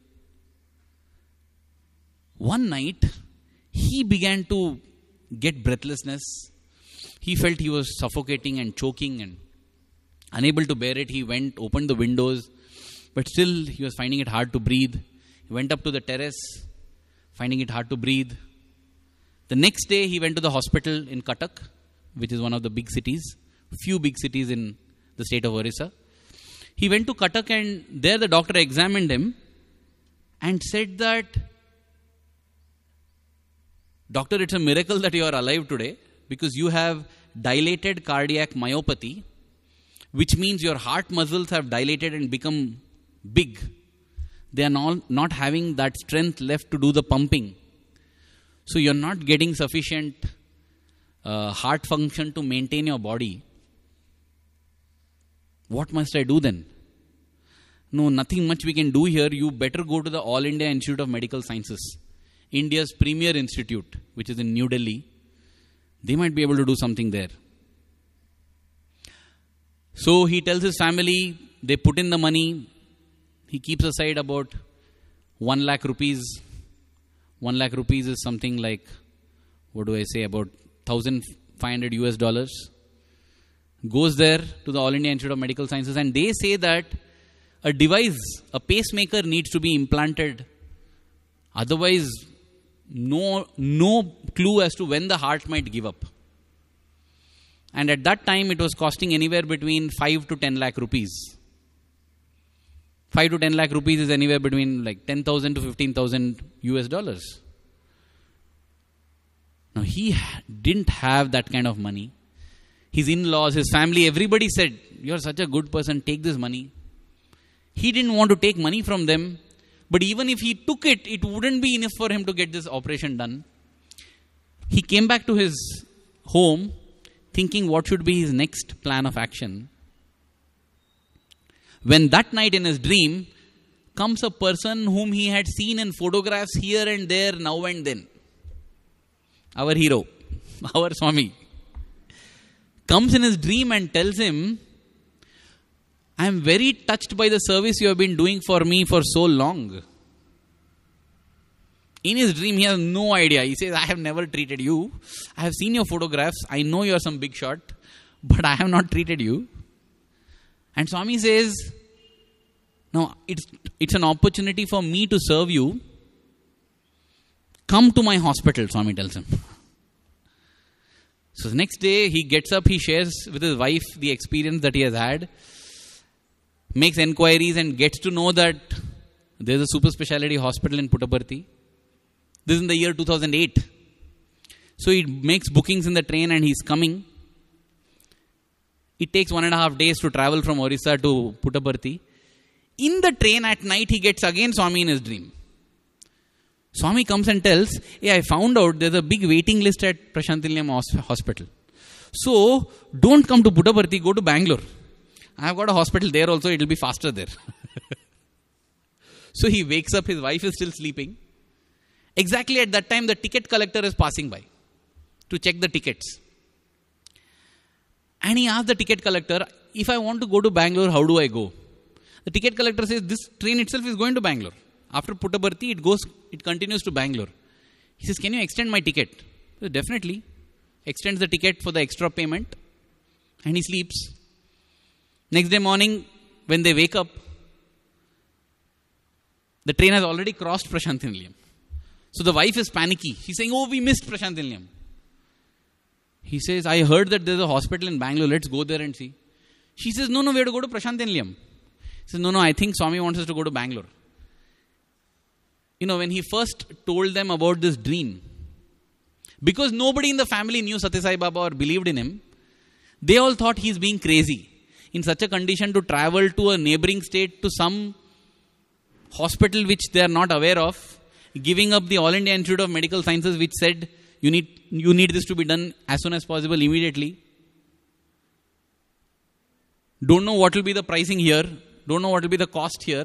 One night, he began to get breathlessness. He felt he was suffocating and choking and unable to bear it. He went, opened the windows, but still he was finding it hard to breathe. He went up to the terrace, finding it hard to breathe. The next day, he went to the hospital in Cuttack, which is one of the big cities, few big cities in the state of Orissa. He went to Cuttack, and there the doctor examined him and said that, Doctor, it's a miracle that you are alive today because you have dilated cardiac myopathy, which means your heart muscles have dilated and become big. They are not, not having that strength left to do the pumping. So you're not getting sufficient uh, heart function to maintain your body. What must I do then? No, nothing much we can do here. You better go to the All India Institute of Medical Sciences, India's premier institute, which is in New Delhi. They might be able to do something there. So he tells his family, they put in the money. He keeps aside about one lakh rupees. One lakh rupees is something like, what do I say, about one thousand five hundred U S dollars. Goes there to the All India Institute of Medical Sciences, and they say that a device, a pacemaker needs to be implanted. Otherwise, no, no clue as to when the heart might give up. And at that time, it was costing anywhere between five to ten lakh rupees. five to ten lakh rupees is anywhere between like ten thousand to fifteen thousand U S dollars. Now, he didn't have that kind of money. His in-laws, his family, everybody said, "You're such a good person, take this money." He didn't want to take money from them. But even if he took it, it wouldn't be enough for him to get this operation done. He came back to his home thinking what should be his next plan of action. When that night in his dream comes a person whom he had seen in photographs here and there, now and then. Our hero, our Swami, comes in his dream and tells him, "I am very touched by the service you have been doing for me for so long." In his dream, he has no idea. He says, "I have never treated you. I have seen your photographs. I know you are some big shot, but I have not treated you." And Swami says, "No, it's, it's an opportunity for me to serve you. Come to my hospital," Swami tells him. So the next day, he gets up, he shares with his wife the experience that he has had, makes enquiries and gets to know that there is a super speciality hospital in Puttaparthi. This is in the year two thousand eight. So he makes bookings in the train and he's coming. It takes one and a half days to travel from Orissa to Puttaparthi. In the train at night, he gets again Swami in his dream. Swami comes and tells, "Hey, I found out there's a big waiting list at Prasanthi Nilayam hospital. So don't come to Puttaparthi, go to Bangalore. I've got a hospital there also, it will be faster there." So he wakes up, his wife is still sleeping. Exactly at that time, the ticket collector is passing by to check the tickets. And he asks the ticket collector, "If I want to go to Bangalore, how do I go?" The ticket collector says, "This train itself is going to Bangalore. After Puttaparthi, it goes, it continues to Bangalore." He says, "Can you extend my ticket?" So definitely. Extends the ticket for the extra payment. And he sleeps. Next day morning, when they wake up, the train has already crossed Prasanthi Nilayam. So the wife is panicky. She's saying, "Oh, we missed Prasanthi Nilayam." He says, "I heard that there's a hospital in Bangalore. Let's go there and see." She says, "No, no, we have to go to Prasanthi Nilayam." He says, "No, no, I think Swami wants us to go to Bangalore." You know, when he first told them about this dream, because nobody in the family knew Sathya Sai Baba or believed in him, they all thought he's being crazy. In such a condition to travel to a neighboring state to some hospital which they are not aware of, giving up the All India Institute of Medical Sciences which said, you need, you need this to be done as soon as possible, immediately. Don't know what will be the pricing here. Don't know what will be the cost here.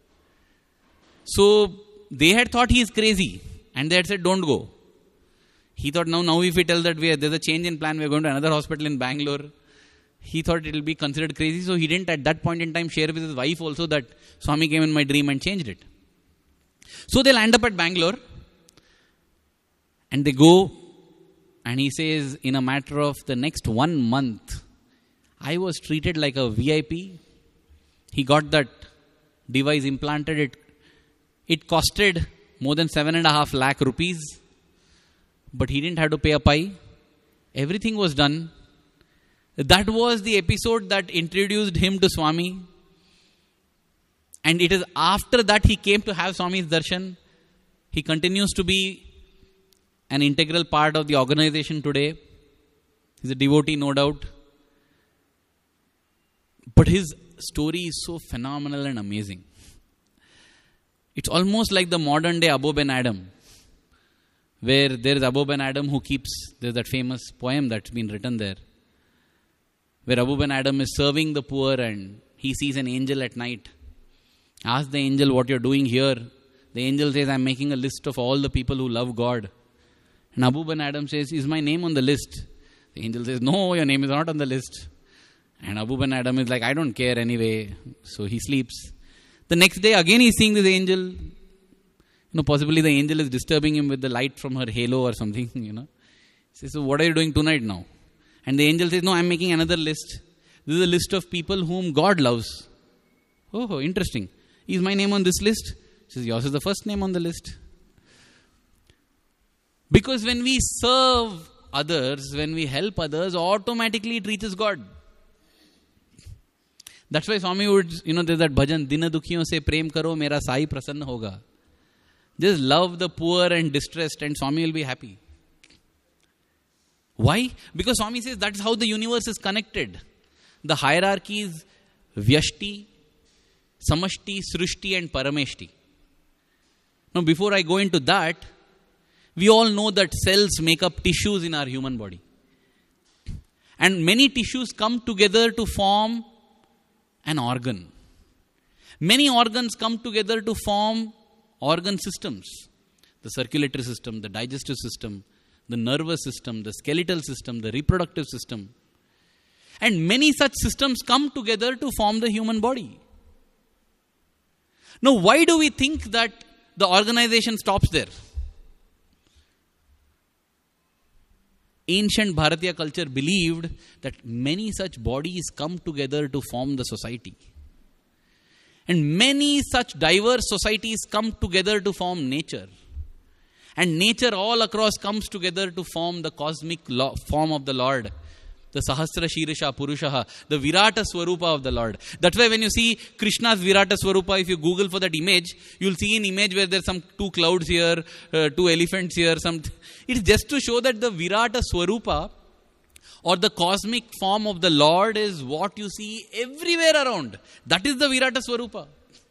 So they had thought he is crazy and they had said, "Don't go." He thought, now, now if we tell that we are, there's a change in plan, we are going to another hospital in Bangalore, he thought it will be considered crazy. So he didn't at that point in time share with his wife also that Swami came in my dream and changed it. So they land up at Bangalore and they go, and he says, in a matter of the next one month, I was treated like a V I P. He got that device implanted. It, it costed more than seven and a half lakh rupees. But he didn't have to pay a pie. Everything was done. That was the episode that introduced him to Swami. And it is after that he came to have Swami's darshan. He continues to be an integral part of the organization today. He's a devotee, no doubt. But his story is so phenomenal and amazing. It's almost like the modern day Abu Ben Adam, where there is Abu Ben Adam who keeps, there's that famous poem that's been written there, where Abu Ben Adam is serving the poor and he sees an angel at night. Asks the angel, "What you're doing here?" The angel says, "I'm making a list of all the people who love God." And Abu Ben Adam says, "Is my name on the list?" The angel says, "No, your name is not on the list." And Abu Ben Adam is like, "I don't care anyway." So he sleeps. The next day again he's seeing this angel. You know, possibly the angel is disturbing him with the light from her halo or something, you know. He says, "So what are you doing tonight now?" And the angel says, "No, I'm making another list. This is a list of people whom God loves." "Oh, interesting. Is my name on this list?" He says, "Yours is the first name on the list." Because when we serve others, when we help others, automatically it reaches God. That's why Swami would, you know, there's that bhajan, "Dina dukhiyon se prem karo, mera sai prasanna hoga." Just love the poor and distressed and Swami will be happy. Why? Because Swami says that's how the universe is connected. The hierarchy is Vyashti, Samashti, Srushti and Parameshti. Now before I go into that, we all know that cells make up tissues in our human body. And many tissues come together to form an organ. Many organs come together to form organ systems. The circulatory system, the digestive system, the nervous system, the skeletal system, the reproductive system. And many such systems come together to form the human body. Now, why do we think that the organization stops there? Ancient Bharatiya culture believed that many such bodies come together to form the society. And many such diverse societies come together to form nature. And nature all across comes together to form the cosmic law, form of the Lord. The Sahasra Shirisha Purushaha, the Virata Swarupa of the Lord. That's why when you see Krishna's Virata Swarupa, if you Google for that image, you'll see an image where there's some two clouds here, uh, two elephants here. Some. It's just to show that the Virata Swarupa or the cosmic form of the Lord is what you see everywhere around. That is the Virata Swarupa.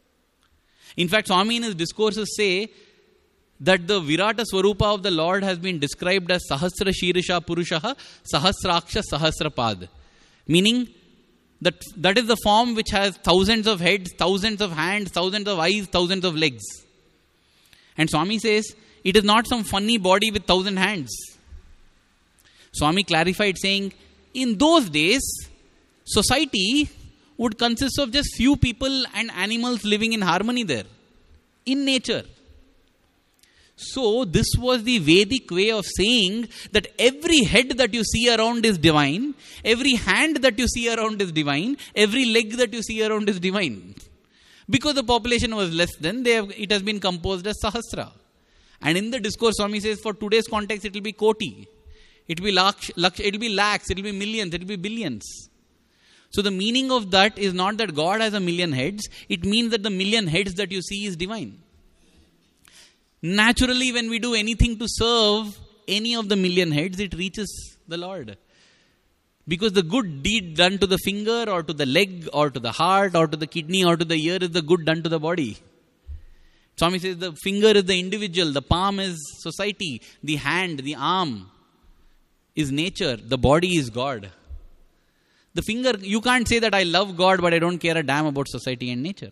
In fact, Swami in his discourses say that the Virata Swarupa of the Lord has been described as Sahasra Shirisha Purushaha Sahasraksha Sahasrapad. Meaning that that is the form which has thousands of heads, thousands of hands, thousands of eyes, thousands of legs. And Swami says, it is not some funny body with thousand hands. Swami clarified saying, in those days, society would consist of just few people and animals living in harmony there, in nature. So, this was the Vedic way of saying that every head that you see around is divine, every hand that you see around is divine, every leg that you see around is divine. Because the population was less than, they have, it has been composed as Sahasra. And in the discourse, Swami says, for today's context, it will be Koti. It will be laksh, laksh, it will be lakhs, it will be millions, it will be billions. So the meaning of that is not that God has a million heads, it means that the million heads that you see is divine. Naturally, when we do anything to serve any of the million heads, it reaches the Lord. Because the good deed done to the finger or to the leg or to the heart or to the kidney or to the ear is the good done to the body. Swami says the finger is the individual, the palm is society, the hand, the arm is nature, the body is God. The finger, you can't say that I love God but I don't care a damn about society and nature.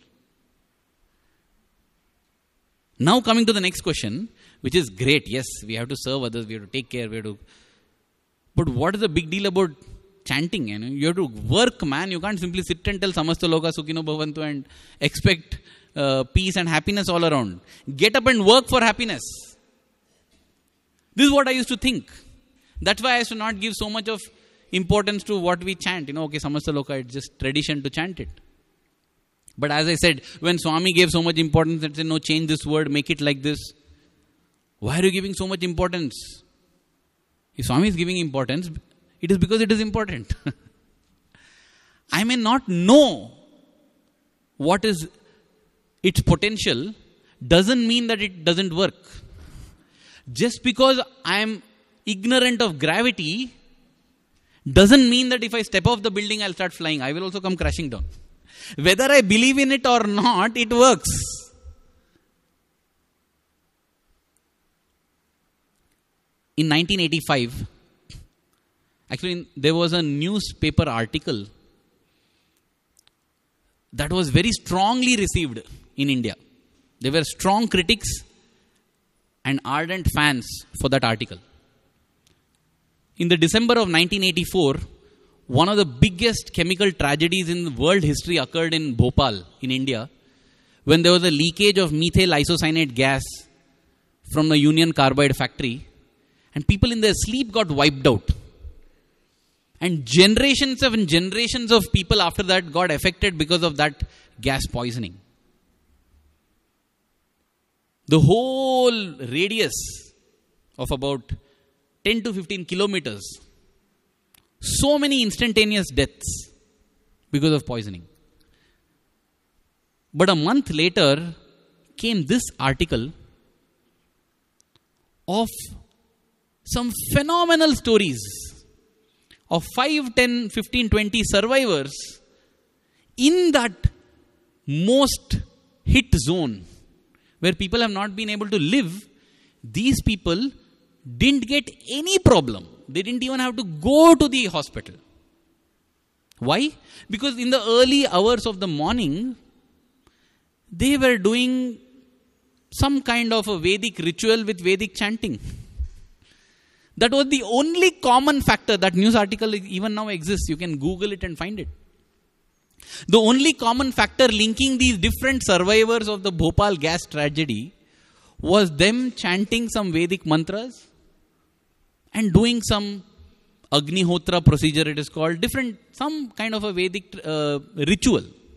Now coming to the next question, which is great. Yes, we have to serve others, we have to take care, we have to... But what is the big deal about chanting? You know, you have to work, man. You can't simply sit and tell Samastha Loka Sukhino Bhavantu and expect uh, peace and happiness all around. Get up and work for happiness. This is what I used to think. That's why I used to not give so much of importance to what we chant. You know, okay, Samastha Loka, it's just tradition to chant it. But as I said, when Swami gave so much importance and said, no, change this word, make it like this. Why are you giving so much importance? If Swami is giving importance, it is because it is important. I may not know what is its potential, doesn't mean that it doesn't work. Just because I am ignorant of gravity, doesn't mean that if I step off the building, I'll start flying. I will also come crashing down. Whether I believe in it or not, it works. In nineteen eighty-five, actually there was a newspaper article that was very strongly received in India. There were strong critics and ardent fans for that article. In the December of nineteen eighty-four, one of the biggest chemical tragedies in world history occurred in Bhopal, in India, when there was a leakage of methyl isocyanate gas from the Union Carbide factory, and people in their sleep got wiped out. And generations and generations of people after that got affected because of that gas poisoning. The whole radius of about ten to fifteen kilometers, so many instantaneous deaths because of poisoning. But a month later came this article of some phenomenal stories of five, ten, fifteen, twenty survivors in that most hit zone where people have not been able to live. These people didn't get any problem. They didn't even have to go to the hospital. Why? Because in the early hours of the morning, they were doing some kind of a Vedic ritual with Vedic chanting. That was the only common factor. That news article even now exists. You can Google it and find it. The only common factor linking these different survivors of the Bhopal gas tragedy was them chanting some Vedic mantras and doing some Agnihotra procedure, it is called, different, some kind of a Vedic uh, ritual.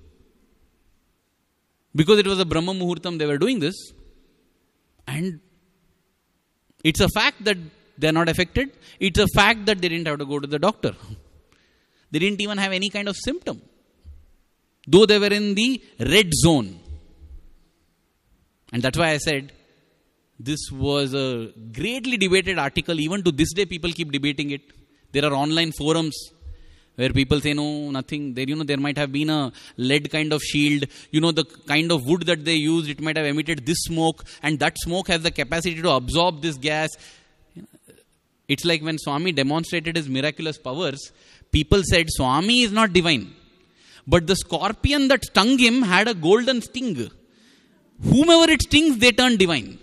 Because it was a Brahma Muhurtam, they were doing this. And it's a fact that they are not affected. It's a fact that they didn't have to go to the doctor. They didn't even have any kind of symptom. Though they were in the red zone. And that's why I said, this was a greatly debated article. Even to this day, people keep debating it. There are online forums where people say, no, nothing. There, you know, there might have been a lead kind of shield. You know, the kind of wood that they used, it might have emitted this smoke. And that smoke has the capacity to absorb this gas. It's like when Swami demonstrated his miraculous powers, people said, Swami is not divine. But the scorpion that stung him had a golden sting. Whomever it stings, they turn divine.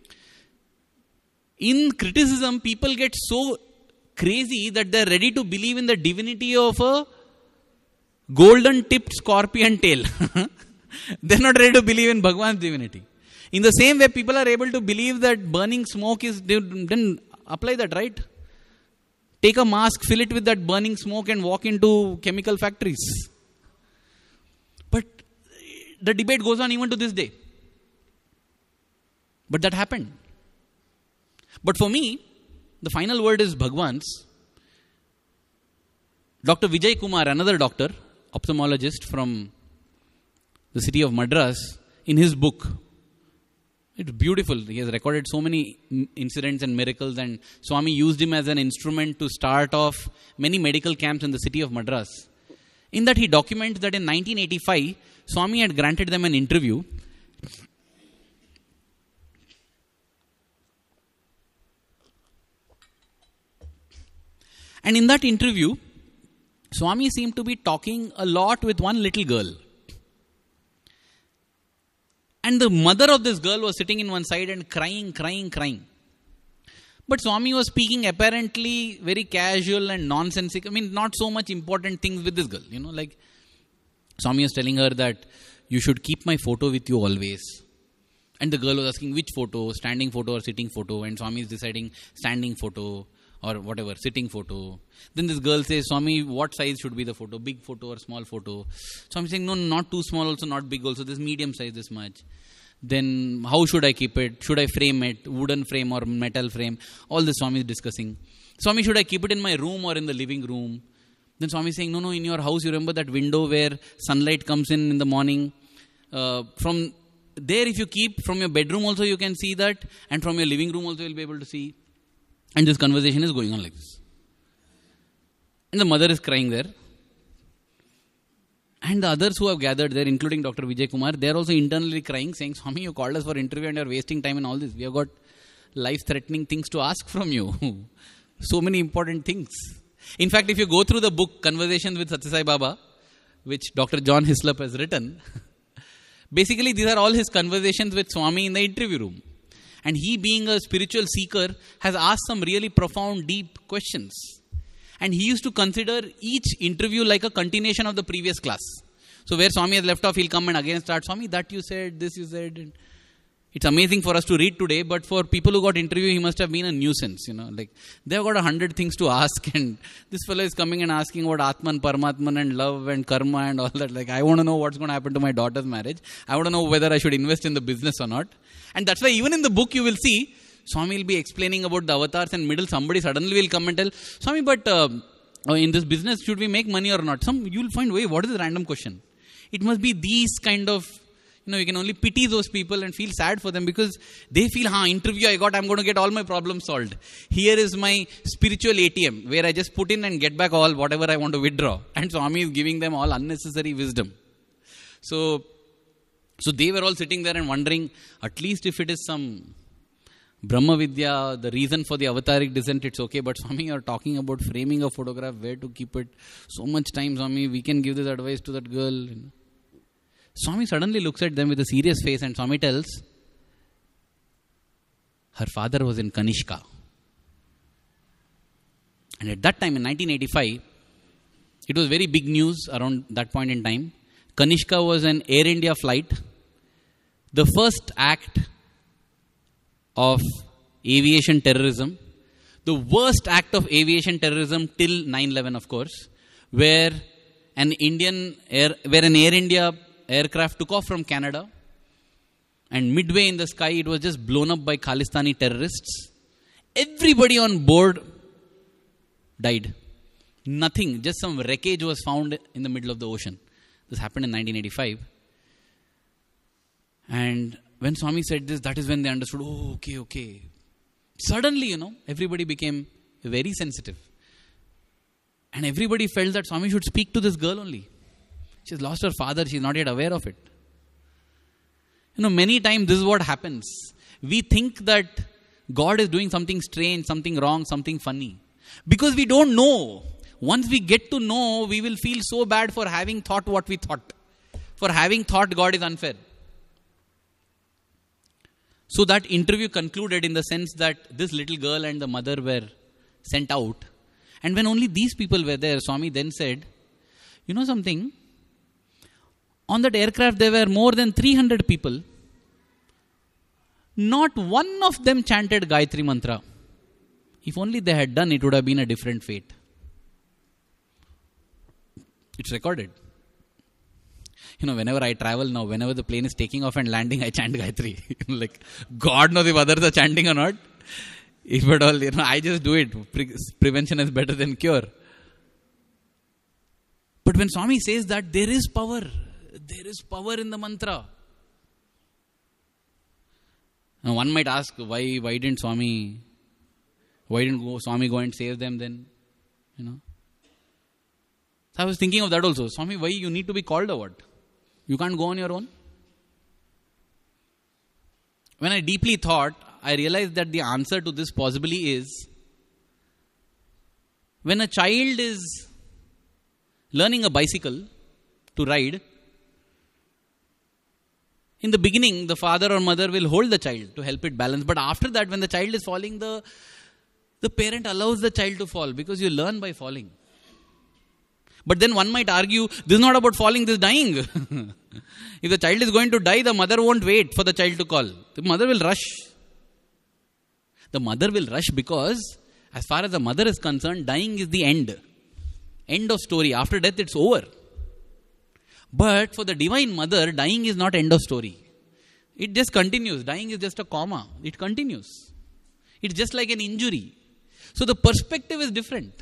In criticism, people get so crazy that they're ready to believe in the divinity of a golden tipped scorpion tail. They're not ready to believe in Bhagawan's divinity. In the same way, people are able to believe that burning smoke is, then apply that, right? Take a mask, fill it with that burning smoke and walk into chemical factories. But the debate goes on even to this day. But that happened. But for me, the final word is Bhagawan's. Doctor Vijay Kumar, another doctor, ophthalmologist from the city of Madras, in his book, it's beautiful. He has recorded so many incidents and miracles, and Swami used him as an instrument to start off many medical camps in the city of Madras. In that he documents that in nineteen eighty-five, Swami had granted them an interview. And in that interview, Swami seemed to be talking a lot with one little girl. And the mother of this girl was sitting in one side and crying, crying, crying. But Swami was speaking apparently very casual and nonsensical. I mean, not so much important things with this girl. You know, like Swami was telling her that you should keep my photo with you always. And the girl was asking which photo, standing photo or sitting photo. And Swami is deciding standing photo or whatever, sitting photo. Then this girl says, Swami, what size should be the photo? Big photo or small photo? Swami is saying, no, not too small also, not big also. This medium size, this much. Then how should I keep it? Should I frame it? Wooden frame or metal frame? All this Swami is discussing. Swami, should I keep it in my room or in the living room? Then Swami is saying, no, no, in your house, you remember that window where sunlight comes in in the morning? Uh, from there, if you keep, from your bedroom also you can see that. And from your living room also you'll be able to see. And this conversation is going on like this. And the mother is crying there. And the others who have gathered there, including Doctor Vijay Kumar, they are also internally crying, saying, Swami, you called us for interview and you are wasting time in all this. We have got life-threatening things to ask from you. So many important things. In fact, if you go through the book Conversations with Sathya Sai Baba, which Doctor John Hislop has written, basically these are all his conversations with Swami in the interview room. And he, being a spiritual seeker, has asked some really profound, deep questions. And he used to consider each interview like a continuation of the previous class. So where Swami has left off, he'll come and again start, Swami, that you said, this you said. And it's amazing for us to read today, but for people who got interviewed, he must have been a nuisance, you know. Like, they've got a hundred things to ask, and this fellow is coming and asking about Atman, Paramatman, and love, and karma, and all that. Like, I want to know what's going to happen to my daughter's marriage. I want to know whether I should invest in the business or not. And that's why even in the book you will see, Swami will be explaining about the avatars, and middle somebody suddenly will come and tell, Swami, but uh, in this business, should we make money or not? Some, you will find, wait, what is the random question? It must be these kind of, you know, you can only pity those people and feel sad for them because they feel, ha, interview I got, I'm going to get all my problems solved. Here is my spiritual A T M where I just put in and get back all whatever I want to withdraw. And Swami is giving them all unnecessary wisdom. So, so they were all sitting there and wondering, at least if it is some Brahma Vidya, the reason for the avataric descent, it's okay. But Swami, you are talking about framing a photograph, where to keep it. So much time, Swami, we can give this advice to that girl. You know. Swami suddenly looks at them with a serious face and Swami tells, her father was in Kanishka. And at that time in nineteen eighty-five, it was very big news around that point in time. Kanishka was an Air India flight. The first act of aviation terrorism. The worst act of aviation terrorism till nine eleven, of course, where an Indian air, where an Air India aircraft took off from Canada, and midway in the sky it was just blown up by Khalistani terrorists. Everybody on board died. Nothing, just some wreckage was found in the middle of the ocean. This happened in nineteen eighty-five. And when Swami said this, that is when they understood, oh, okay, okay. Suddenly, you know, everybody became very sensitive. And everybody felt that Swami should speak to this girl only. She's lost her father. She's not yet aware of it. You know, many times this is what happens. We think that God is doing something strange, something wrong, something funny. Because we don't know. Once we get to know, we will feel so bad for having thought what we thought. For having thought God is unfair. So that interview concluded in the sense that this little girl and the mother were sent out. And when only these people were there, Swami then said, you know something? On that aircraft there were more than three hundred people. Not one of them chanted Gayatri Mantra. If only they had done, it would have been a different fate. It's recorded. You know, whenever I travel now, whenever the plane is taking off and landing, I chant Gayatri. Like, God knows if others are chanting or not. If at all, you know, I just do it. Pre- prevention is better than cure. But when Swami says that there is power, there is power in the mantra. Now one might ask, why why didn't Swami, why didn't go, Swami go and save them then? You know. So I was thinking of that also. Swami, why you need to be called or what? You can't go on your own? When I deeply thought, I realized that the answer to this possibly is, when a child is learning a bicycle to ride, in the beginning, the father or mother will hold the child to help it balance. But after that, when the child is falling, the, the parent allows the child to fall because you learn by falling. But then one might argue, this is not about falling, this is dying. If the child is going to die, the mother won't wait for the child to call. The mother will rush. The mother will rush because, as far as the mother is concerned, dying is the end. End of story. After death, it's over. But for the Divine Mother, dying is not end of story. It just continues. Dying is just a comma. It continues. It's just like an injury. So the perspective is different.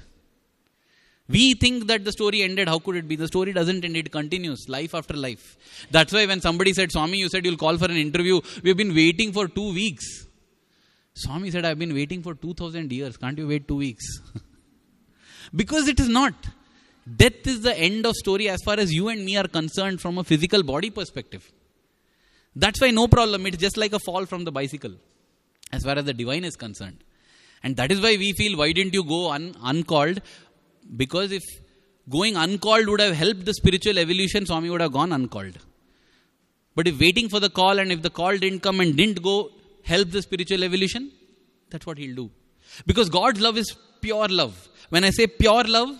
We think that the story ended. How could it be? The story doesn't end. It continues. Life after life. That's why when somebody said, Swami, you said you'll call for an interview. We've been waiting for two weeks. Swami said, I've been waiting for two thousand years. Can't you wait two weeks? Because it is not. Death is the end of story as far as you and me are concerned from a physical body perspective. That's why no problem. It's just like a fall from the bicycle as far as the divine is concerned. And that is why we feel, why didn't you go un- uncalled? Because if going uncalled would have helped the spiritual evolution, Swami would have gone uncalled. But if waiting for the call and if the call didn't come and didn't go help the spiritual evolution, that's what he'll do. Because God's love is pure love. When I say pure love,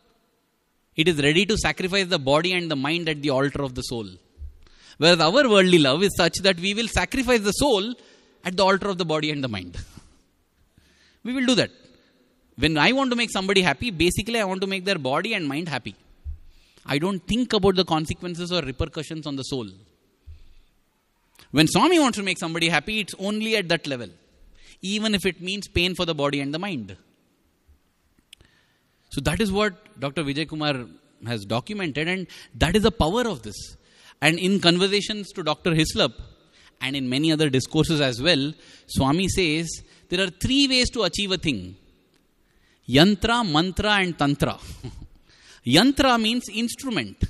it is ready to sacrifice the body and the mind at the altar of the soul. Whereas our worldly love is such that we will sacrifice the soul at the altar of the body and the mind. We will do that. When I want to make somebody happy, basically I want to make their body and mind happy. I don't think about the consequences or repercussions on the soul. When Swami wants to make somebody happy, it's only at that level. Even if it means pain for the body and the mind. So that is what Doctor Vijay Kumar has documented, and that is the power of this. And in conversations to Doctor Hislop, and in many other discourses as well, Swami says, there are three ways to achieve a thing. Yantra, mantra and tantra. Yantra means instrument.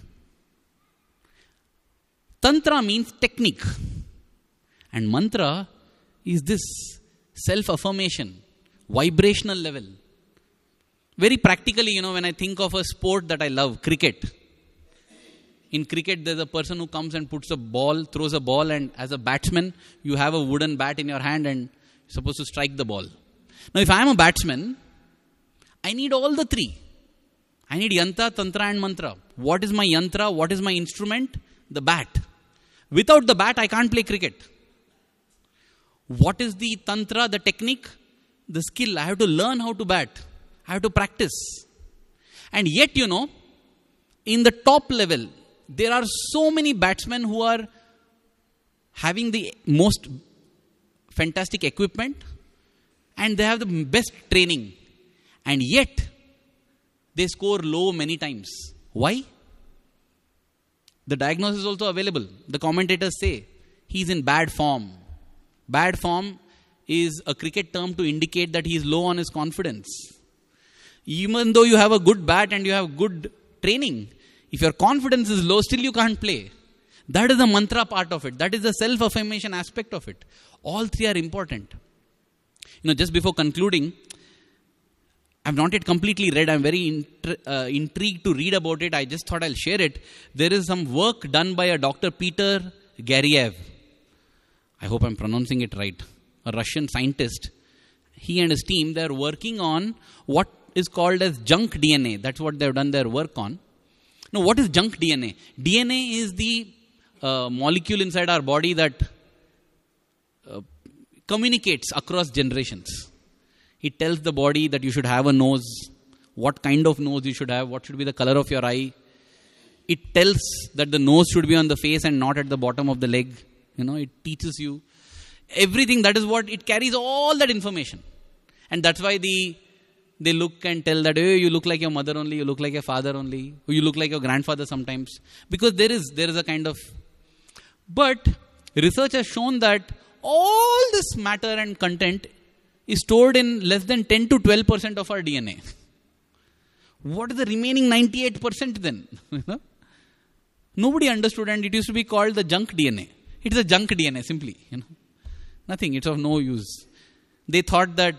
Tantra means technique. And mantra is this self-affirmation, vibrational level. Very practically, you know, when I think of a sport that I love, cricket. In cricket, there's a person who comes and puts a ball, throws a ball, and as a batsman, you have a wooden bat in your hand and you're supposed to strike the ball. Now, if I am a batsman, I need all the three. I need yantra, tantra and mantra. What is my yantra? What is my instrument? The bat. Without the bat, I can't play cricket. What is the tantra, the technique? The skill. I have to learn how to bat. I have to practice. And yet, you know, in the top level, there are so many batsmen who are having the most fantastic equipment and they have the best training. And yet, they score low many times. Why? The diagnosis is also available. The commentators say, he's in bad form. Bad form is a cricket term to indicate that he is low on his confidence. Even though you have a good bat and you have good training, if your confidence is low, still you can't play. That is the mantra part of it. That is the self-affirmation aspect of it. All three are important. You know, just before concluding, I've not yet completely read. I'm very intri- uh, intrigued to read about it. I just thought I'll share it. There is some work done by a Doctor Peter Gariev. I hope I'm pronouncing it right. A Russian scientist. He and his team, they're working on what is called as junk D N A. That's what they've done their work on. Now, what is junk D N A? D N A is the uh, molecule inside our body that uh, communicates across generations. It tells the body that you should have a nose, what kind of nose you should have, what should be the color of your eye. It tells that the nose should be on the face and not at the bottom of the leg. You know, it teaches you everything. That is what, it carries all that information. And that's why the they look and tell that, hey, you look like your mother only, you look like your father only, or you look like your grandfather sometimes. Because there is there is a kind of... But research has shown that all this matter and content is stored in less than ten to twelve percent of our D N A. What is the remaining ninety-eight percent then? Nobody understood, and it used to be called the junk D N A. It is a junk D N A, simply. You know, nothing. It's of no use. They thought that,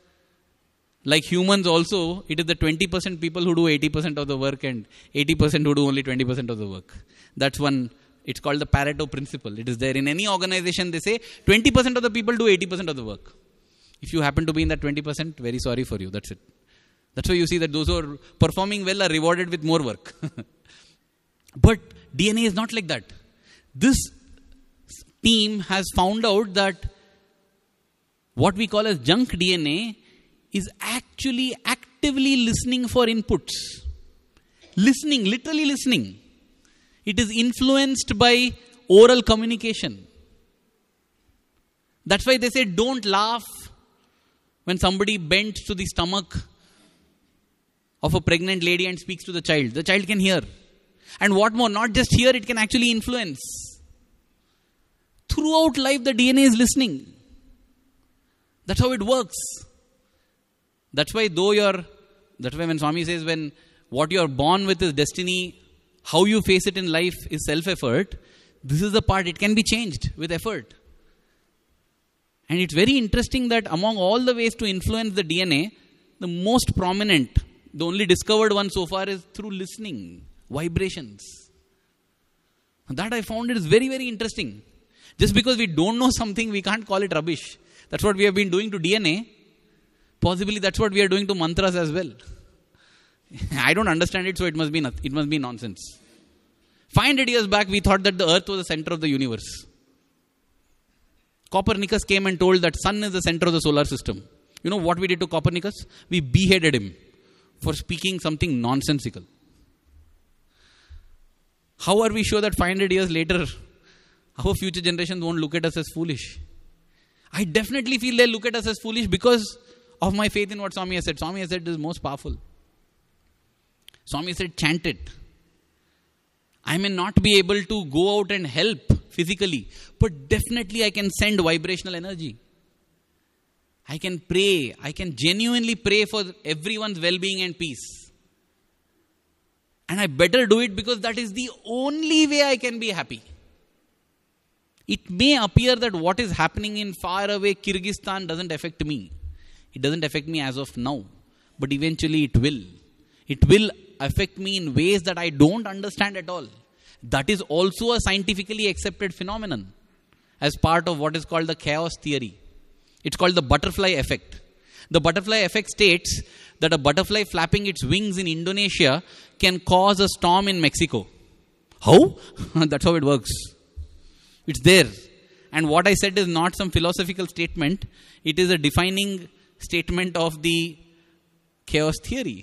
like humans also, it is the twenty percent people who do eighty percent of the work and eighty percent who do only twenty percent of the work. That's one, it's called the Pareto principle. It is there in any organization. They say twenty percent of the people do eighty percent of the work. If you happen to be in that twenty percent, very sorry for you. That's it. That's why you see that those who are performing well are rewarded with more work. But D N A is not like that. This team has found out that what we call as junk D N A is actually actively listening for inputs. Listening, literally listening. It is influenced by oral communication. That's why they say don't laugh when somebody bends to the stomach of a pregnant lady and speaks to the child. The child can hear. And what more, not just hear, it can actually influence. Throughout life, the D N A is listening. That's how it works. That's why though you're, that's why when Swami says when what you're born with is destiny, how you face it in life is self-effort, this is the part, it can be changed with effort. And it's very interesting that among all the ways to influence the D N A, the most prominent, the only discovered one so far is through listening, vibrations. That I found it is very, very interesting. Just because we don't know something, we can't call it rubbish. That's what we have been doing to D N A. Possibly that's what we are doing to mantras as well. I don't understand it, so it must be not, it must be nonsense. five hundred years back, we thought that the earth was the center of the universe. Copernicus came and told that sun is the center of the solar system. You know what we did to Copernicus? We beheaded him for speaking something nonsensical. How are we sure that five hundred years later, our future generations won't look at us as foolish? I definitely feel they'll look at us as foolish because of my faith in what Swami has said. Swami has said this is most powerful. Swami said, chant it. I may not be able to go out and help physically, but definitely I can send vibrational energy. I can pray. I can genuinely pray for everyone's well-being and peace. And I better do it because that is the only way I can be happy. It may appear that what is happening in faraway Kyrgyzstan doesn't affect me. It doesn't affect me as of now. But eventually it will. It will affect me in ways that I don't understand at all. That is also a scientifically accepted phenomenon as part of what is called the chaos theory. It's called the butterfly effect. The butterfly effect states that a butterfly flapping its wings in Indonesia can cause a storm in Mexico. How? That's how it works. It's there. And what I said is not some philosophical statement. It is a defining statement of the chaos theory.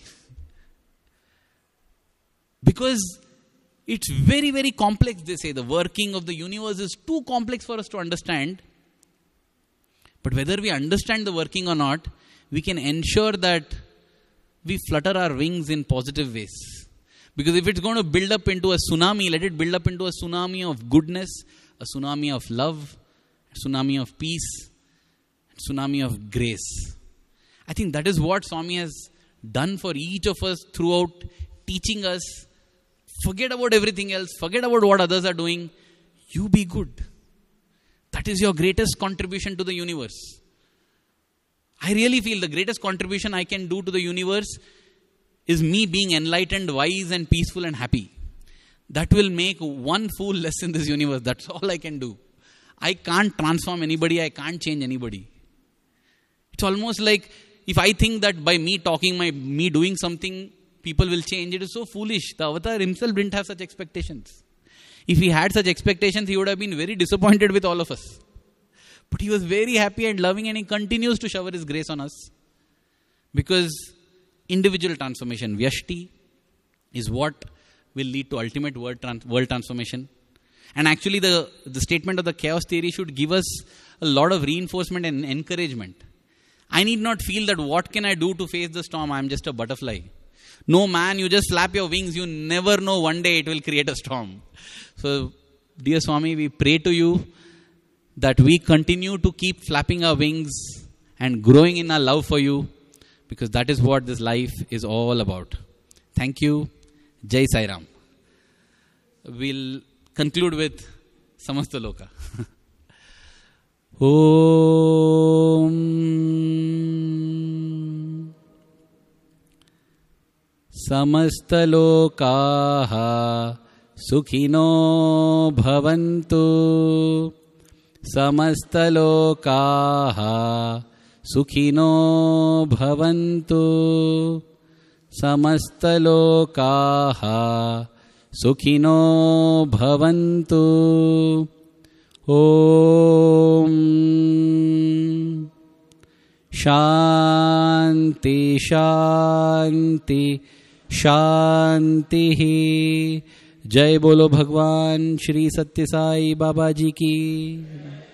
Because it's very, very complex, they say. The working of the universe is too complex for us to understand. But whether we understand the working or not, we can ensure that we flutter our wings in positive ways. Because if it's going to build up into a tsunami, let it build up into a tsunami of goodness, a tsunami of love, a tsunami of peace, a tsunami of grace. I think that is what Swami has done for each of us throughout teaching us. Forget about everything else. Forget about what others are doing. You be good. That is your greatest contribution to the universe. I really feel the greatest contribution I can do to the universe is me being enlightened, wise and peaceful and happy. That will make one fool less in this universe. That's all I can do. I can't transform anybody. I can't change anybody. It's almost like if I think that by me talking, my me doing something, people will change. It is so foolish. The avatar himself didn't have such expectations. If he had such expectations, he would have been very disappointed with all of us. But he was very happy and loving, and he continues to shower his grace on us. Because individual transformation, vyashti, is what will lead to ultimate world, trans- world transformation. And actually the, the statement of the chaos theory should give us a lot of reinforcement and encouragement. I need not feel that what can I do to face the storm? I am just a butterfly. No man, you just flap your wings. You never know, one day it will create a storm. So, dear Swami, we pray to you that we continue to keep flapping our wings and growing in our love for you, because that is what this life is all about. Thank you. Jai Sai Ram. We'll conclude with Samastha Loka. Om Samastha Lokaha Sukhino Bhavantu. Samastha Lokaha Sukhino Bhavantu. Samastha Lokaha Sukhino Bhavantu. Om Shanti Shanti Shanti. Jai Bolo Bhagawan Shri Sathya Sai Baba Ji ki.